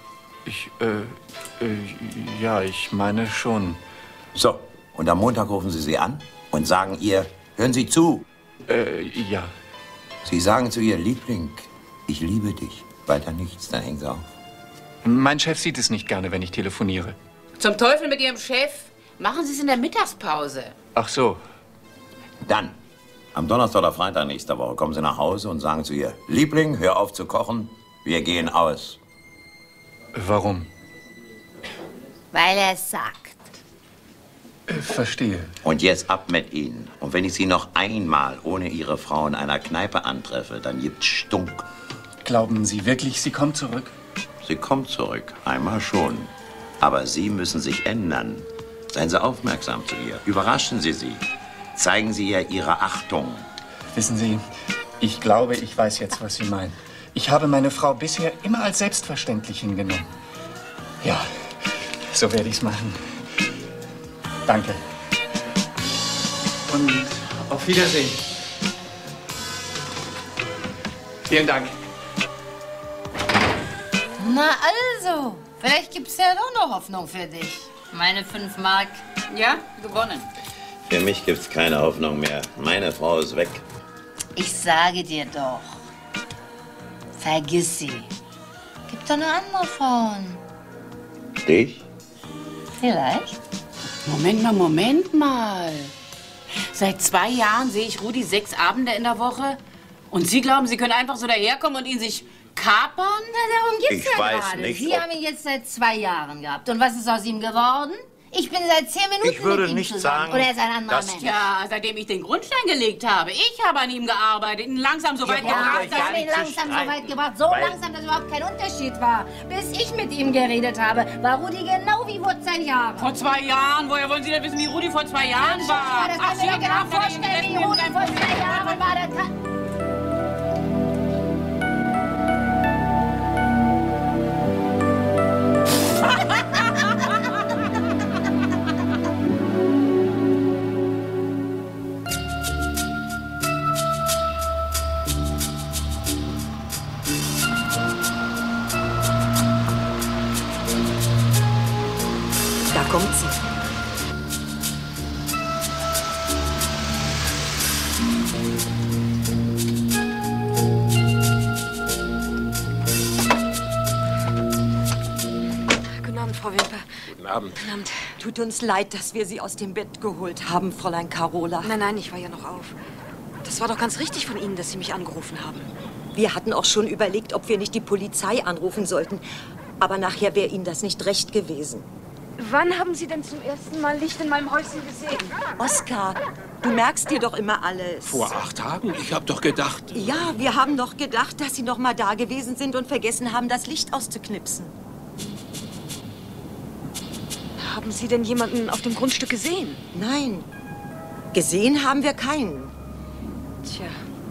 Ja, ich meine schon. So, und am Montag rufen Sie sie an und sagen ihr, hören Sie zu. Ja. Sie sagen zu ihr, Liebling, ich liebe dich. Weiter nichts, dann hängen Sie auf. Mein Chef sieht es nicht gerne, wenn ich telefoniere. Zum Teufel mit Ihrem Chef. Machen Sie es in der Mittagspause. Ach so. Dann, am Donnerstag oder Freitag nächster Woche kommen Sie nach Hause und sagen zu ihr, Liebling, hör auf zu kochen, wir gehen aus. Warum? Weil er es sagt. Verstehe. Und jetzt ab mit Ihnen. Und wenn ich Sie noch einmal ohne Ihre Frau in einer Kneipe antreffe, dann gibt's Stunk. Glauben Sie wirklich, sie kommt zurück? Sie kommt zurück, einmal schon. Aber Sie müssen sich ändern. Seien Sie aufmerksam zu ihr. Überraschen Sie sie. Zeigen Sie ihr Ihre Achtung. Wissen Sie, ich glaube, ich weiß jetzt, was Sie meinen. Ich habe meine Frau bisher immer als selbstverständlich hingenommen. Ja, so werde ich's machen. Danke. Und auf Wiedersehen. Vielen Dank. Na also, vielleicht gibt's ja doch noch Hoffnung für dich. Meine 5 Mark. Ja, gewonnen. Für mich gibt's keine Hoffnung mehr. Meine Frau ist weg. Ich sage dir doch. Vergiss sie. Gibt doch noch andere Frauen. Dich? Vielleicht. Moment mal. Seit 2 Jahren sehe ich Rudi 6 Abende in der Woche. Und Sie glauben, Sie können einfach so daherkommen und ihn sich kapern? Na, darum geht's Ich ja weiß gerade. nicht, Sie ob- haben ihn jetzt seit 2 Jahren gehabt. Und was ist aus ihm geworden? Ich bin seit 10 Minuten Ich würde mit ihm nicht zusammen. sagen, Oder er ist ein anderer dass- Mensch. Ja, seitdem ich den Grundstein gelegt habe. Ich habe an ihm gearbeitet, ihn langsam so weit Ja, gebracht. Sie haben ihn langsam so weit gebracht, so langsam, dass überhaupt kein Unterschied war. Bis ich mit ihm geredet habe, war Rudi genau wie vor 10 Jahren. Vor 2 Jahren? Woher wollen Sie denn wissen, wie Rudi vor 2 Jahren war? Das kann ich mir genau vorstellen, wie Rudi vor 2 Jahren war. Das kann... Guten Abend, Frau Wimper. Guten Abend. Guten Abend. Tut uns leid, dass wir Sie aus dem Bett geholt haben, Fräulein Carola. Nein, nein, ich war ja noch auf. Das war doch ganz richtig von Ihnen, dass Sie mich angerufen haben. Wir hatten auch schon überlegt, ob wir nicht die Polizei anrufen sollten. Aber nachher wäre Ihnen das nicht recht gewesen. Wann haben Sie denn zum ersten Mal Licht in meinem Häuschen gesehen? Oskar, du merkst dir doch immer alles. Vor 8 Tagen? Ich habe doch gedacht... Ja, wir haben doch gedacht, dass Sie noch mal da gewesen sind und vergessen haben, das Licht auszuknipsen. Haben Sie denn jemanden auf dem Grundstück gesehen? Nein, gesehen haben wir keinen. Tja,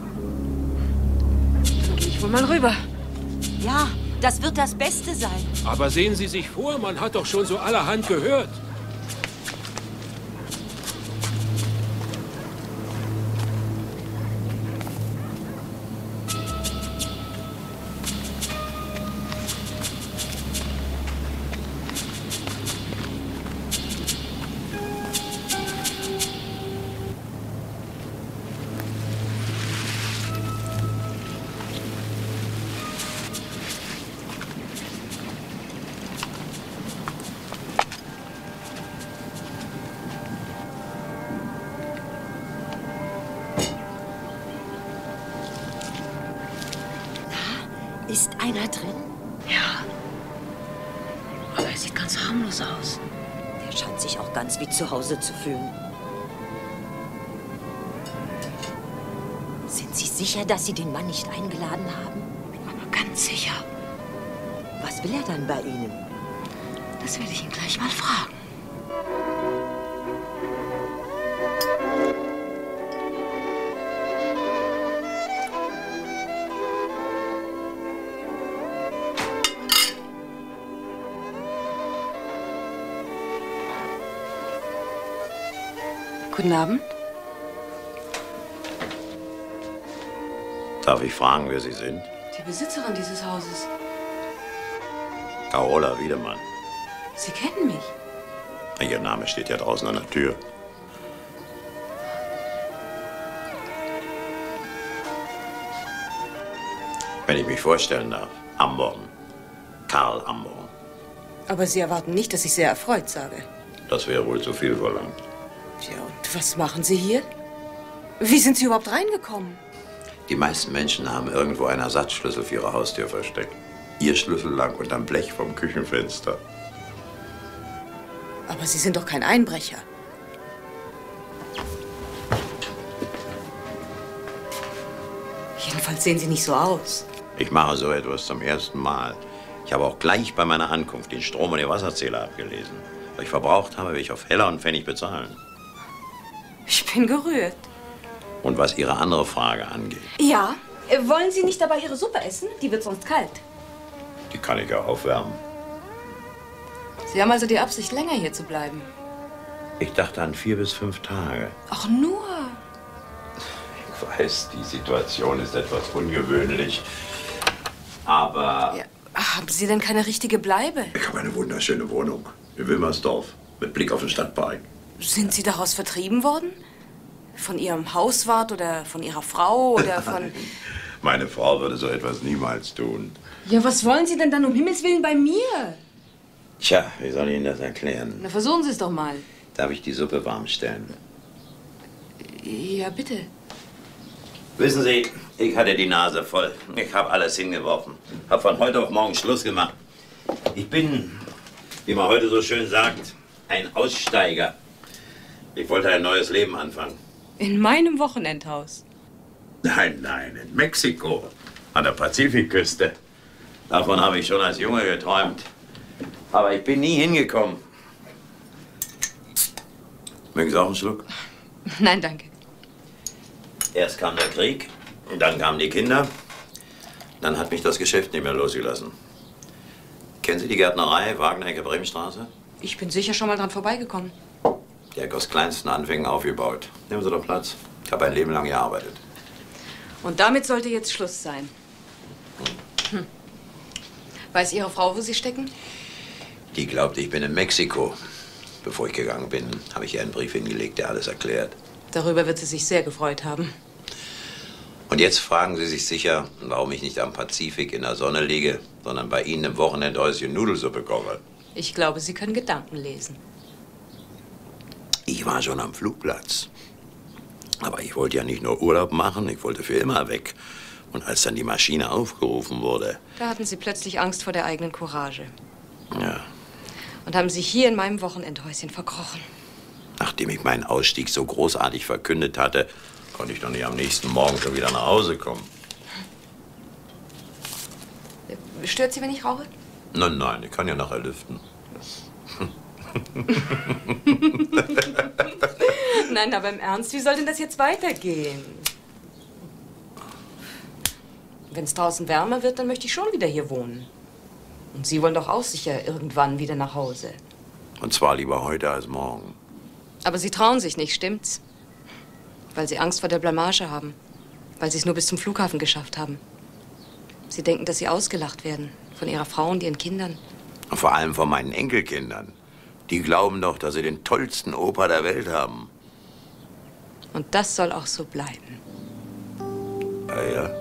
dann gehe ich wohl mal rüber. Ja, das wird das Beste sein. Aber sehen Sie sich vor, man hat doch schon so allerhand gehört. Ist einer drin? Ja. Aber er sieht ganz harmlos aus. Der scheint sich auch ganz wie zu Hause zu fühlen. Sind Sie sicher, dass Sie den Mann nicht eingeladen haben? Aber ganz sicher. Was will er dann bei Ihnen? Das werde ich ihn gleich mal fragen. Guten Abend. Darf ich fragen, wer Sie sind? Die Besitzerin dieses Hauses. Carola Wiedemann. Sie kennen mich. Ihr Name steht ja draußen an der Tür. Wenn ich mich vorstellen darf, Amborn. Karl Amborn. Aber Sie erwarten nicht, dass ich sehr erfreut sage. Das wäre wohl zu viel verlangt. Tja, und was machen Sie hier? Wie sind Sie überhaupt reingekommen? Die meisten Menschen haben irgendwo einen Ersatzschlüssel für ihre Haustür versteckt. Ihr Schlüssel lag unterm Blech vom Küchenfenster. Aber Sie sind doch kein Einbrecher. Jedenfalls sehen Sie nicht so aus. Ich mache so etwas zum ersten Mal. Ich habe auch gleich bei meiner Ankunft den Strom- und den Wasserzähler abgelesen. Was ich verbraucht habe, will ich auf Heller und Pfennig bezahlen. Ich bin gerührt. Und was Ihre andere Frage angeht, Ja. Wollen Sie nicht dabei Ihre Suppe essen? Die wird sonst kalt. die kann ich ja aufwärmen. Sie haben also die Absicht, länger hier zu bleiben. Ich dachte an 4 bis 5 Tage. Ach, nur. Ich weiß, die Situation ist etwas ungewöhnlich. Aber Ja. Haben Sie denn keine richtige Bleibe? ich habe eine wunderschöne Wohnung in Wilmersdorf mit Blick auf den Stadtpark. Sind Sie daraus vertrieben worden? Von Ihrem Hauswart oder von Ihrer Frau oder von... Meine Frau würde so etwas niemals tun. Ja, was wollen Sie denn dann um Himmels Willen bei mir? Tja, wie soll ich Ihnen das erklären? Na, versuchen Sie es doch mal. Darf ich die Suppe warm stellen? Ja, bitte. Wissen Sie, ich hatte die Nase voll. Ich habe alles hingeworfen. Habe von heute auf morgen Schluss gemacht. Ich bin, wie man heute so schön sagt, ein Aussteiger. Ich wollte ein neues Leben anfangen. In meinem Wochenendhaus. Nein, nein, in Mexiko, an der Pazifikküste. Davon habe ich schon als Junge geträumt. Aber ich bin nie hingekommen. Mögen Sie auch einen Schluck? Nein, danke. Erst kam der Krieg, dann kamen die Kinder. Dann hat mich das Geschäft nicht mehr losgelassen. Kennen Sie die Gärtnerei, Wagenecke, Bremenstraße? Ich bin sicher schon mal dran vorbeigekommen. Die hat aus kleinsten Anfängen aufgebaut. Nehmen Sie doch Platz. Ich habe ein Leben lang gearbeitet. Und damit sollte jetzt Schluss sein. Weiß Ihre Frau, wo Sie stecken? Die glaubt, ich bin in Mexiko. Bevor ich gegangen bin, habe ich ihr einen Brief hingelegt, der alles erklärt. Darüber wird sie sich sehr gefreut haben. Und jetzt fragen Sie sich sicher, warum ich nicht am Pazifik in der Sonne liege, sondern bei Ihnen im Wochenendhäuschen Nudelsuppe koche. Ich glaube, Sie können Gedanken lesen. Ich war schon am Flugplatz. Aber ich wollte ja nicht nur Urlaub machen, ich wollte für immer weg. Und als dann die Maschine aufgerufen wurde... Da hatten Sie plötzlich Angst vor der eigenen Courage. Ja, Und haben sich hier in meinem Wochenendhäuschen verkrochen. nachdem ich meinen Ausstieg so großartig verkündet hatte, konnte ich doch nicht am nächsten Morgen schon wieder nach Hause kommen. Stört Sie, wenn ich rauche? Nein, nein, ich kann ja nachher lüften. Nein, aber im Ernst, wie soll denn das jetzt weitergehen? Wenn es draußen wärmer wird, dann möchte ich schon wieder hier wohnen. Und Sie wollen doch auch sicher irgendwann wieder nach Hause. Und zwar lieber heute als morgen. Aber Sie trauen sich nicht, stimmt's? Weil Sie Angst vor der Blamage haben. Weil Sie es nur bis zum Flughafen geschafft haben. Sie denken, dass Sie ausgelacht werden. Von Ihrer Frau und Ihren Kindern. Und vor allem von meinen Enkelkindern. Die glauben doch, dass sie den tollsten Opa der Welt haben. Und das soll auch so bleiben. Ah ja?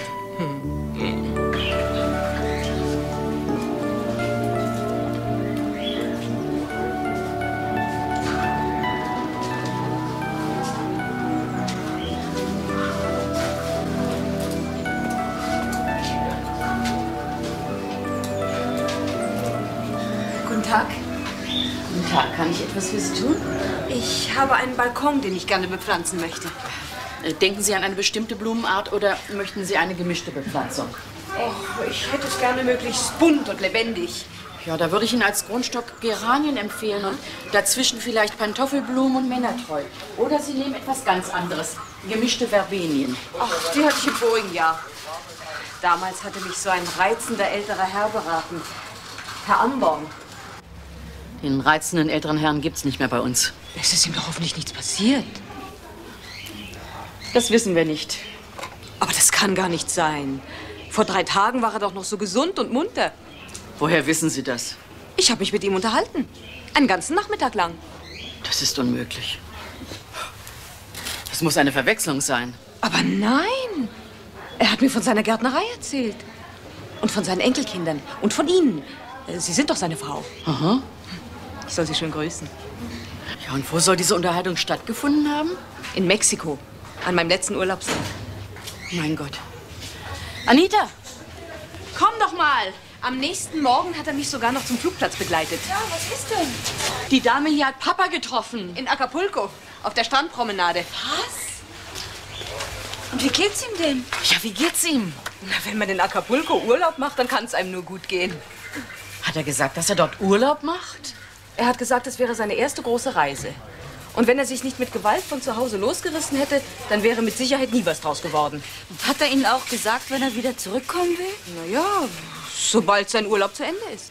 Guten Tag. Guten Tag, kann ich etwas für Sie tun? Ich habe einen Balkon, den ich gerne bepflanzen möchte. Denken Sie an eine bestimmte Blumenart oder möchten Sie eine gemischte Bepflanzung? Och, ich hätte es gerne möglichst bunt und lebendig. Ja, da würde ich Ihnen als Grundstock Geranien empfehlen und dazwischen vielleicht Pantoffelblumen und Männertreu. Oder Sie nehmen etwas ganz anderes, gemischte Verbenien. Ach, die hatte ich im vorigen Jahr. Damals hatte mich so ein reizender älterer Herr beraten. Herr Amborn. Den reizenden älteren Herrn gibt's nicht mehr bei uns. Es ist ihm doch hoffentlich nichts passiert. Das wissen wir nicht. Aber das kann gar nicht sein. Vor 3 Tagen war er doch noch so gesund und munter. Woher wissen Sie das? Ich habe mich mit ihm unterhalten. Einen ganzen Nachmittag lang. Das ist unmöglich. Das muss eine Verwechslung sein. Aber nein. Er hat mir von seiner Gärtnerei erzählt. Und von seinen Enkelkindern. Und von Ihnen. Sie sind doch seine Frau. Aha. Ich soll Sie schön grüßen. Ja, und wo soll diese Unterhaltung stattgefunden haben? In Mexiko. An meinem letzten Urlaubstag. Mein Gott. Anita! Komm doch mal. Am nächsten Morgen hat er mich sogar noch zum Flugplatz begleitet. Ja, was ist denn? Die Dame hier hat Papa getroffen. In Acapulco. Auf der Strandpromenade. Was? Und wie geht's ihm denn? Ja, wie geht's ihm? Na, wenn man in Acapulco Urlaub macht, dann kann es einem nur gut gehen. Hat er gesagt, dass er dort Urlaub macht? Er hat gesagt, es wäre seine erste große Reise. Und wenn er sich nicht mit Gewalt von zu Hause losgerissen hätte, dann wäre mit Sicherheit nie was draus geworden. Hat er Ihnen auch gesagt, wenn er wieder zurückkommen will? Na ja, sobald sein Urlaub zu Ende ist.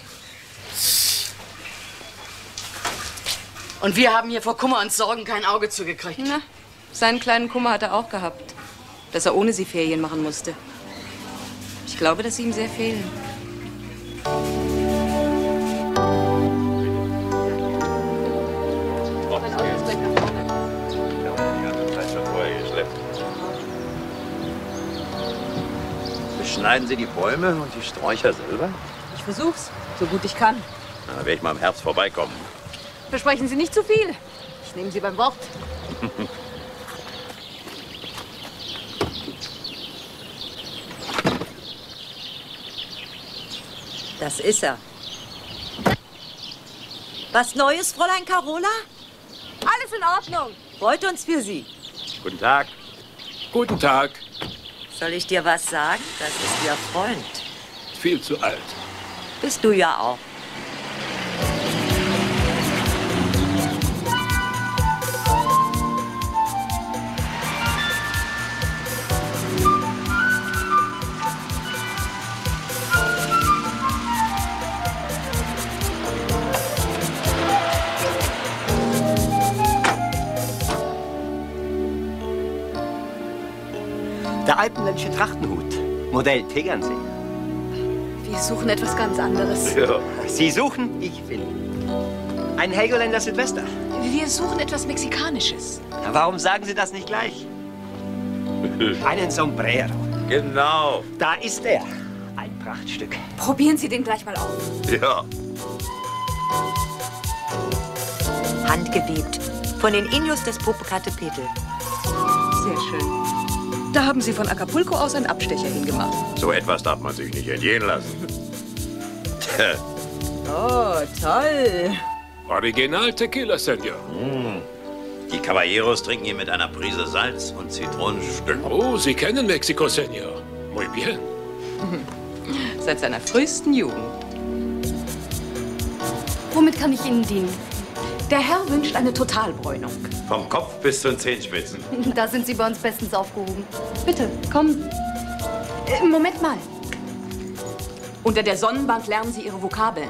Und wir haben hier vor Kummer und Sorgen kein Auge zugekriegt. Na, seinen kleinen Kummer hat er auch gehabt. Dass er ohne sie Ferien machen musste. Ich glaube, dass sie ihm sehr fehlen. Beschneiden Sie die Bäume und die Sträucher selber? Ich versuch's, so gut ich kann. Na, werde ich mal im Herbst vorbeikommen. Versprechen Sie nicht zu viel. Ich nehme Sie beim Wort. Das ist er. Was Neues, Fräulein Carola? Alles in Ordnung. Freut uns für Sie. Guten Tag. Guten Tag. Soll ich dir was sagen? Das ist Ihr Freund. Viel zu alt. Bist du ja auch. Der alpenländische Trachtenhut, Modell Tegernsee. Wir suchen etwas ganz anderes. Ja. Sie suchen, ich finde. Ein Helgoländer Silvester. Wir suchen etwas Mexikanisches. Warum sagen Sie das nicht gleich? Einen Sombrero. Genau. Da ist er. Ein Prachtstück. Probieren Sie den gleich mal auf. Ja. Handgewebt. Von den Indios des Popocatépetl. Sehr schön. Da haben Sie von Acapulco aus einen Abstecher hingemacht. So etwas darf man sich nicht entgehen lassen. Oh, toll. Original Tequila, Senor. Die Caballeros trinken ihn mit einer Prise Salz und Zitronenstück. Oh, Sie kennen Mexiko, Senor. Muy bien. Seit seiner frühesten Jugend. Womit kann ich Ihnen dienen? Der Herr wünscht eine Totalbräunung. Vom Kopf bis zu den Zehenspitzen. Da sind Sie bei uns bestens aufgehoben. Bitte, kommen. Moment mal. Unter der Sonnenbank lernen Sie Ihre Vokabeln.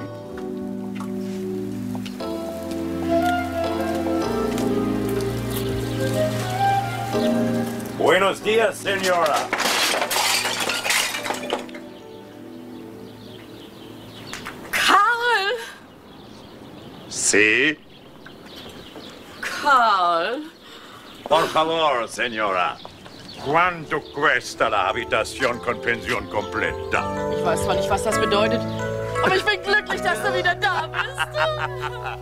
Buenos dias, Senora. Karl! Sí? Karl! Por favor, Senora. ¿Cuánto cuesta la habitación con pensión completa? Ich weiß zwar nicht, was das bedeutet, aber ich bin glücklich, dass du wieder da bist.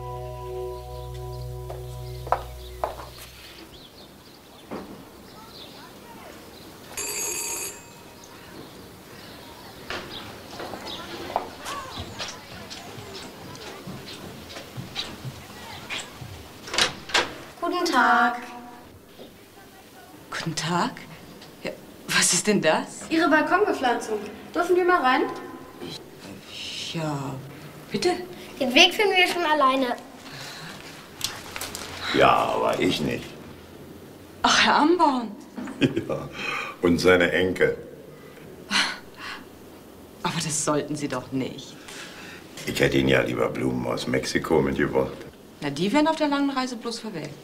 Guten Tag. Guten Tag. Ja, was ist denn das? Ihre Balkonbepflanzung. Dürfen wir mal rein? Ja, bitte. Den Weg finden wir schon alleine. Ja, aber ich nicht. Ach, Herr Amborn. Ja, und seine Enkel. Aber das sollten Sie doch nicht. Ich hätte Ihnen ja lieber Blumen aus Mexiko mitgebracht. Na, die werden auf der langen Reise bloß verwelkt.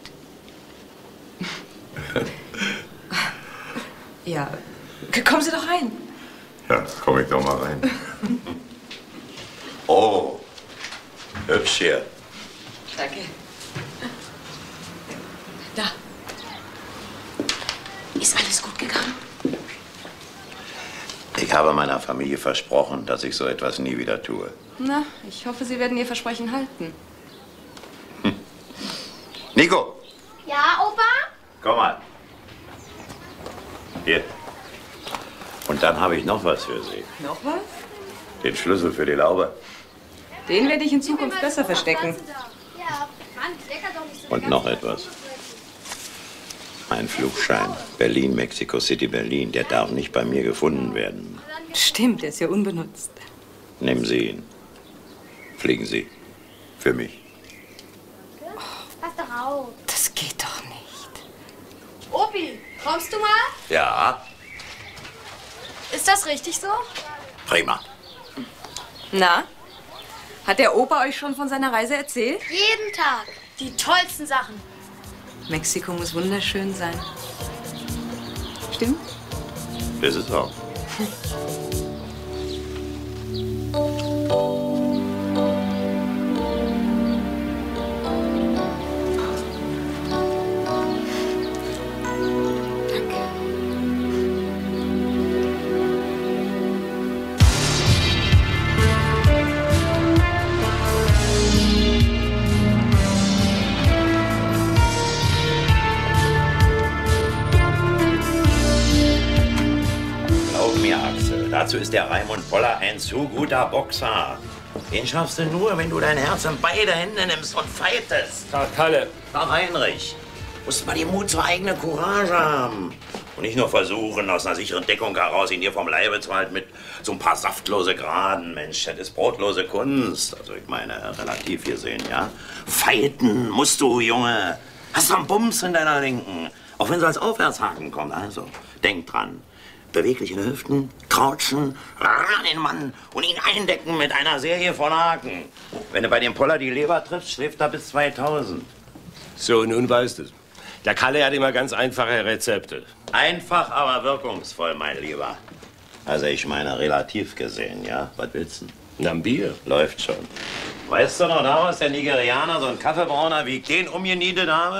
Ja, kommen Sie doch rein. Ja, komm ich doch mal rein. Oh, hübsch hier. Danke. Da. Ist alles gut gegangen? Ich habe meiner Familie versprochen, dass ich so etwas nie wieder tue. Na, ich hoffe, Sie werden Ihr Versprechen halten. Nico, Ja, Opa? komm mal. Hier. Und dann habe ich noch was für Sie. Noch was? Den Schlüssel für die Laube. Den werde ich in Zukunft besser verstecken. Ja, Mann, lecker doch nicht so. Und noch etwas. Ein Flugschein. Berlin, Mexico City, Berlin. Der darf nicht bei mir gefunden werden. Stimmt, der ist ja unbenutzt. Nehmen Sie ihn. Fliegen Sie. Für mich. Pass doch auf. Das geht doch nicht. Opi, kommst du mal? Ja, Ist das richtig so? prima. Na? Hat der Opa euch schon von seiner Reise erzählt? Jeden Tag. Die tollsten Sachen. Mexiko muss wunderschön sein. Stimmt? Das ist auch. Dazu ist der Raimund Poller ein zu guter Boxer. Den schaffst du nur, wenn du dein Herz in beide Hände nimmst und fightest. Tag, Kalle. Tag, Heinrich. Musst mal den Mut zur eigenen Courage haben. Und nicht nur versuchen, aus einer sicheren Deckung heraus ihn dir vom Leibe zu halten mit so ein paar saftlose Graden. Mensch, das ist brotlose Kunst. Also ich meine, relativ gesehen, ja? Fighten musst du, Junge. Hast du einen Bums in deiner Linken. Auch wenn sie als Aufwärtshaken kommt. Also, denk dran. Bewegliche Hüften, crouchen, ran den Mann und ihn eindecken mit einer Serie von Haken. Wenn du bei dem Poller die Leber triffst, schläft er bis 2000. So, nun weißt du es. Der Kalle hat immer ganz einfache Rezepte. Einfach, aber wirkungsvoll, mein Lieber. Also ich meine, relativ gesehen, ja? Was willst du? Na, ein Bier. Läuft schon. Weißt du noch damals, der Nigerianer so ein Kaffeebrauner wie den umgenietet habe?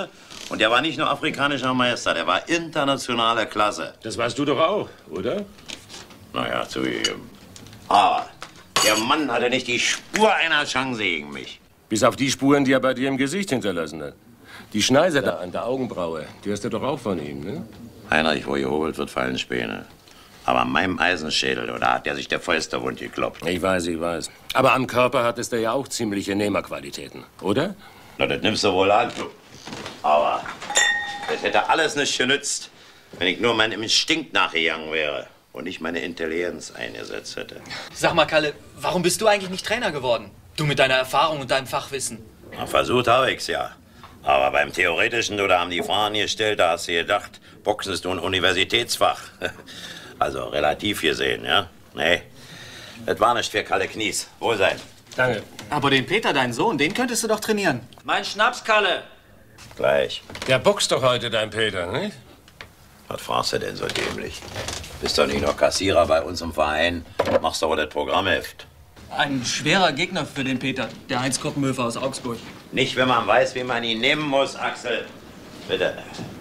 Und der war nicht nur afrikanischer Meister, der war internationaler Klasse. Das warst du doch auch, oder? Naja, zugegeben. Aber der Mann hatte nicht die Spur einer Chance gegen mich. Bis auf die Spuren, die er bei dir im Gesicht hinterlassen hat. Die Schneise da an der Augenbraue, die hast du doch auch von ihm, ne? Heinrich, wo gehobelt wird, fallen Späne. Aber an meinem Eisenschädel, da hat der sich der Fäusterwund gekloppt. Ich weiß. Aber am Körper hattest du ja auch ziemliche Nehmerqualitäten, oder? Na, das nimmst du wohl an, du. Aber das hätte alles nicht genützt, wenn ich nur meinem Instinkt nachgegangen wäre und nicht meine Intelligenz eingesetzt hätte. Sag mal, Kalle, warum bist du eigentlich nicht Trainer geworden? Du mit deiner Erfahrung und deinem Fachwissen. Na, versucht habe ich's ja. Aber beim Theoretischen, da haben die Fragen gestellt, da hast du gedacht, Boxen ist nur ein Universitätsfach. Also relativ gesehen, ja? Nee, das war nicht für Kalle Knies. Wohl sein. Danke. Aber den Peter, deinen Sohn, den könntest du doch trainieren. Mein Schnaps, Kalle. Gleich. Der boxt doch heute, dein Peter, nicht? Was fragst du denn so dämlich? Bist doch nicht noch Kassierer bei uns im Verein, machst aber das Programmheft. Ein schwerer Gegner für den Peter, der Heinz Koppenhöfer aus Augsburg. Nicht, wenn man weiß, wie man ihn nehmen muss, Axel. Bitte.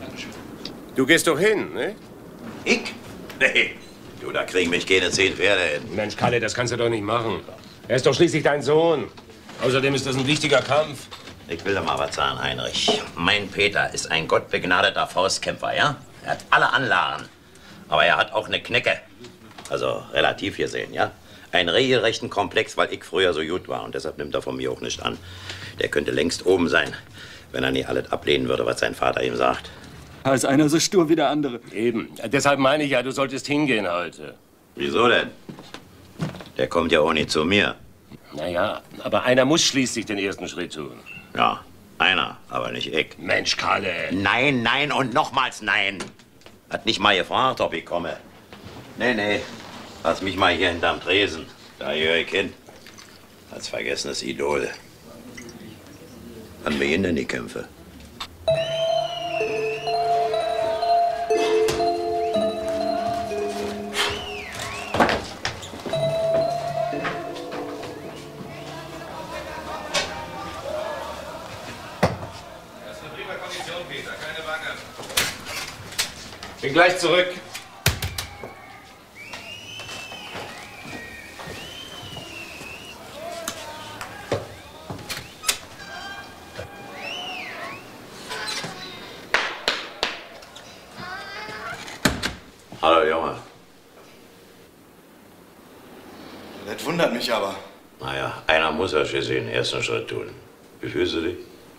Du gehst doch hin, ne? Ich? Nee. Du, da kriegen mich keine 10 Pferde hin. Mensch, Kalle, das kannst du doch nicht machen. Er ist doch schließlich dein Sohn. Außerdem ist das ein wichtiger Kampf. Ich will doch mal was sagen, Heinrich. Mein Peter ist ein gottbegnadeter Faustkämpfer, ja? Er hat alle Anlagen. Aber er hat auch eine Knecke. Also relativ gesehen, ja? Einen regelrechten Komplex, weil ich früher so gut war. Und deshalb nimmt er von mir auch nicht an. Der könnte längst oben sein, wenn er nicht alles ablehnen würde, was sein Vater ihm sagt. Da ist einer so stur wie der andere. Eben. Deshalb meine ich ja, du solltest hingehen heute. Wieso denn? Der kommt ja auch nicht zu mir. Naja, aber einer muss schließlich den ersten Schritt tun. Ja, einer, aber nicht ich. Mensch, Kalle. Nein, nein und nochmals nein. Hat nicht mal gefragt, ob ich komme. Nee. Lass mich mal hier hinterm Tresen. Da höre ich hin. Als vergessenes Idol. Wann beginnen denn die Kämpfe? Bin gleich zurück. Hallo, Junge. Das wundert mich aber. Naja, einer muss ja schließlich den ersten Schritt tun. Wie fühlst du dich?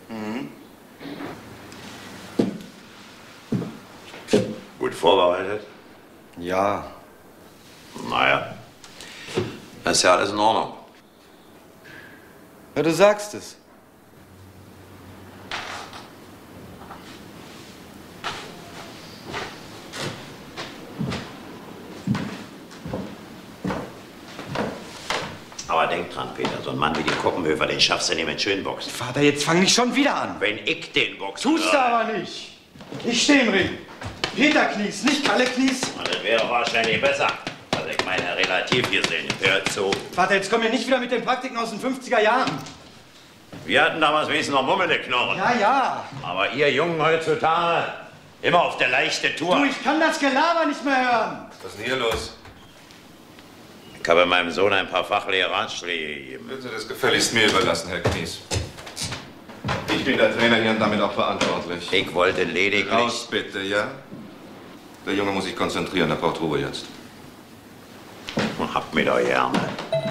Gut vorbereitet? Ja. Naja, das ist ja alles in Ordnung. Ja, du sagst es. Aber denk dran, Peter, so ein Mann wie den Koppenhöfer, den schaffst du nicht mit Schönboxen. Vater, jetzt fang nicht schon wieder an. Wenn ich den boxen Tust du würde. aber nicht. Ich steh im Ring. Peter Knies, nicht Kalle Knies. Das wäre wahrscheinlich besser. Also ich meine, relativ gesehen. Hör zu. Vater, jetzt komm mir nicht wieder mit den Praktiken aus den 50er Jahren. Wir hatten damals wenigstens noch Mummelknorren. Ja. Aber ihr Jungen heutzutage, immer auf der leichten Tour. Du, ich kann das Gelaber nicht mehr hören. Was ist denn hier los? Ich habe meinem Sohn ein paar fachliche Ratschläge gegeben. Würden Sie das gefälligst mir überlassen, Herr Knies? Ich bin der Trainer hier und damit auch verantwortlich. Ich wollte lediglich... Raus bitte, ja? Der Junge muss sich konzentrieren, er braucht Ruhe jetzt. Habt mit euch Ärmel.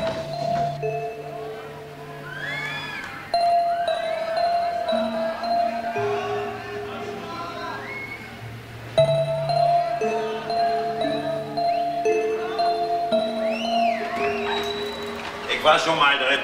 Ich war schon mal drin.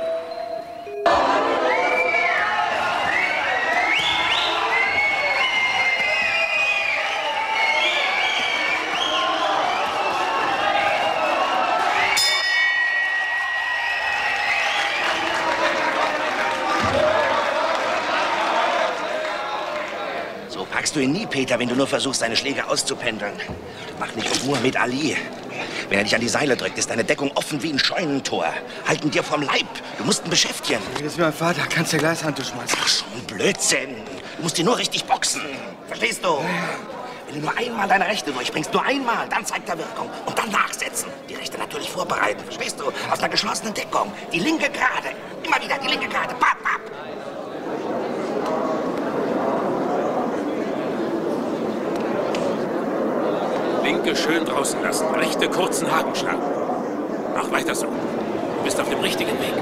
So packst du ihn nie, Peter, wenn du nur versuchst, deine Schläge auszupendeln. Mach nicht auf Muhammad Ali. Wenn er dich an die Seile drückt, ist deine Deckung offen wie ein Scheunentor. Halten dir vom Leib. Du musst ihn beschäftigen. Das ist mein Vater. Kannst du gleich Handtuch schmeißen. Ach, schon Blödsinn. Du musst dir nur richtig boxen. Verstehst du? Wenn du nur einmal deine Rechte durchbringst, nur einmal, dann zeigt er Wirkung. Und dann nachsetzen. Die Rechte natürlich vorbereiten, verstehst du? Aus einer geschlossenen Deckung. Die linke gerade. Immer wieder die linke gerade. Papp, papp. Linke schön draußen lassen, rechte kurzen Hakenschlag. Mach weiter so. Du bist auf dem richtigen Weg.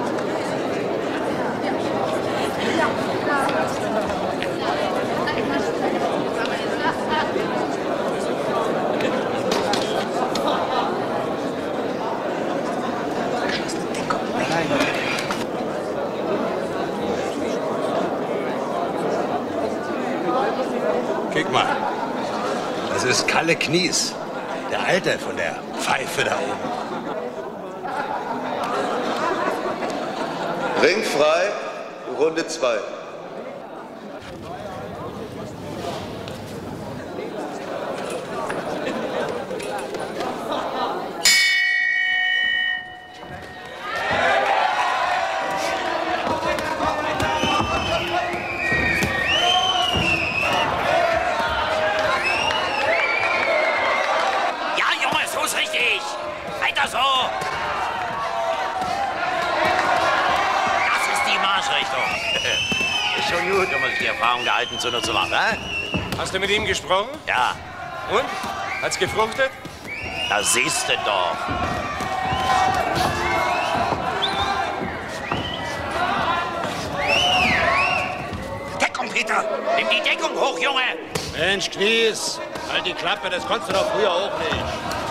Guck mal, das ist Kalle Knies, der Alte von der Pfeife da oben. Ring frei, Runde 2. Zu nutzen machen, hä? Hast du mit ihm gesprochen? Ja. Und? Hat's gefruchtet? Das siehst du doch. Deckung, Peter! Nimm die Deckung hoch, Junge! Mensch, Knies, halt die Klappe, das konntest du doch früher auch nicht.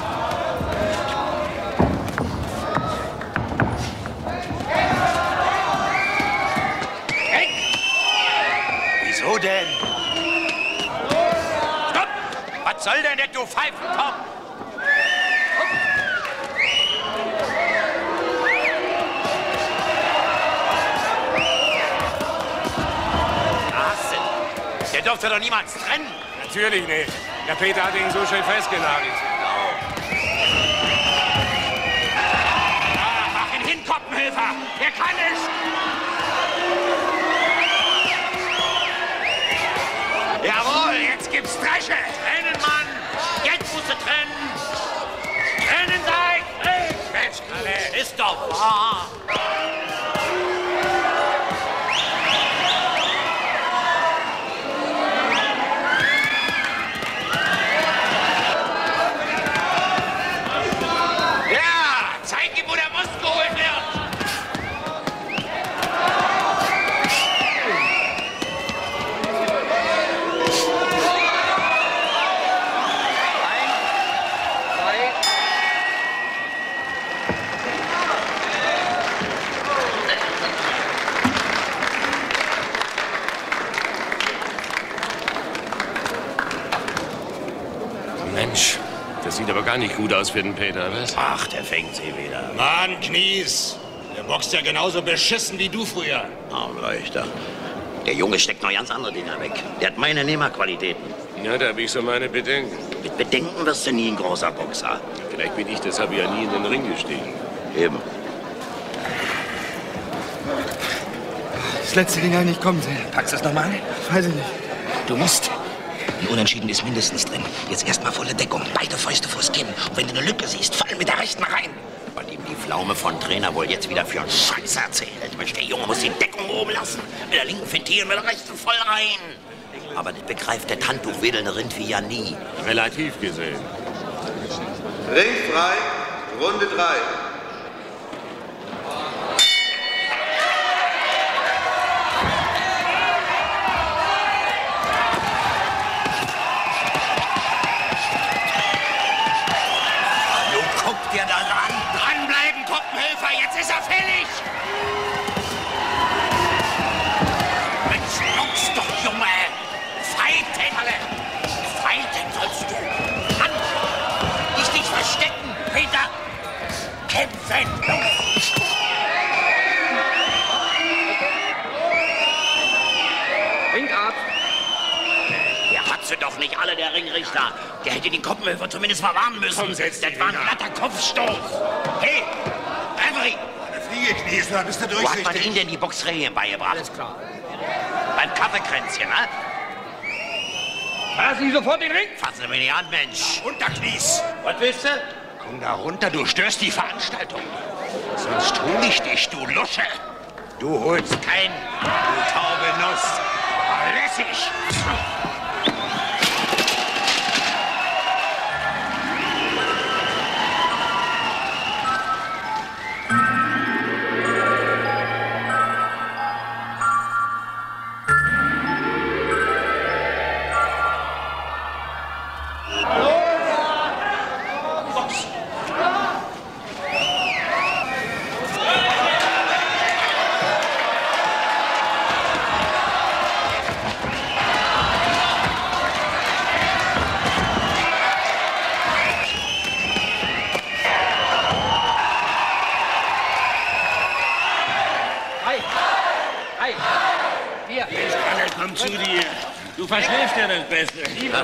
Wieso denn? Stopp! Was soll denn das, du Pfeifenkopf? Was? Der durfte doch niemals trennen. Natürlich nicht. Der Peter hat ihn so schön festgenagelt. Ja, mach ihn hin, Koppenhöfer! Der kann nicht! Jawohl, jetzt gibt's Dresche! Trennen, Mann! Jetzt musst du trennen! Trennen sei! Mensch, Kalle! Ist doch wahr! Ja! Zeig ihm, wo der Most geholt wird! Mensch, das sieht aber gar nicht gut aus für den Peter, was? Ach, der fängt sie wieder. Mann, Knies, der boxt ja genauso beschissen wie du früher. Armleuchter. Der Junge steckt noch ganz andere Dinger weg. Der hat meine Nehmerqualitäten. Ja, da habe ich so meine Bedenken. Mit Bedenken wirst du nie ein großer Boxer. Vielleicht bin ich deshalb ja nie in den Ring gestiegen. Eben. Das letzte Ding habe ich nicht kommen sehen. Packst du das nochmal an? Weiß ich nicht. Du musst. Ein Unentschieden ist mindestens drin. Jetzt erstmal volle Deckung. Beide Fäuste vors Kinn. Und wenn du eine Lücke siehst, fall mit der rechten rein. Und ihm die Pflaume von Trainer wohl jetzt wieder für einen Scheiß erzählt. Mensch, der Junge muss die Deckung oben lassen. Mit der linken fintieren, mit der rechten voll rein. Aber das begreift der Handtuchwedelnde Rind wie ja nie. Relativ gesehen. Ring frei, Runde 3. Guck dir da ran. Dranbleiben, Koppenhöfer, jetzt ist er fällig. Mensch, box doch, Junge. Fighten, alle. Fighten sollst du. Mann, dich nicht verstecken, Peter. Kämpfen, los. Ring ab. Der hat sie doch nicht alle, der Ringrichter. Der hätte die Koppenhöfer zumindest verwarnen müssen. Komm, setz dich das war ein wieder. glatter Kopfstoß. Hey, Referee. Eine Fliege, Knies, da bist du Wo hat man durchsichtig. Ihnen denn die Boxregeln beigebracht? Alles klar. Beim Kaffeekränzchen, ne? Fassen Sie sofort den Ring! Fassen Sie mich nicht an, Mensch! Unterknies! Was willst du? Komm da runter, du störst die Veranstaltung. Sonst hol ich dich, du Lusche. Du holst keinen, du taube Nuss. Lässig! Komm zu dir. Du verschläfst ja das Beste. Sieger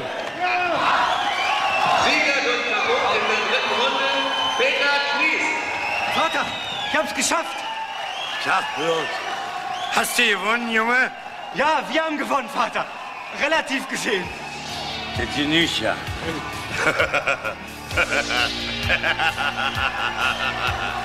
durch K.O. in der dritten Runde, Peter Knies. Vater, ich hab's geschafft. Sag bloß. Hast du gewonnen, Junge? Ja, wir haben gewonnen, Vater. Relativ gesehen. C'est inutile.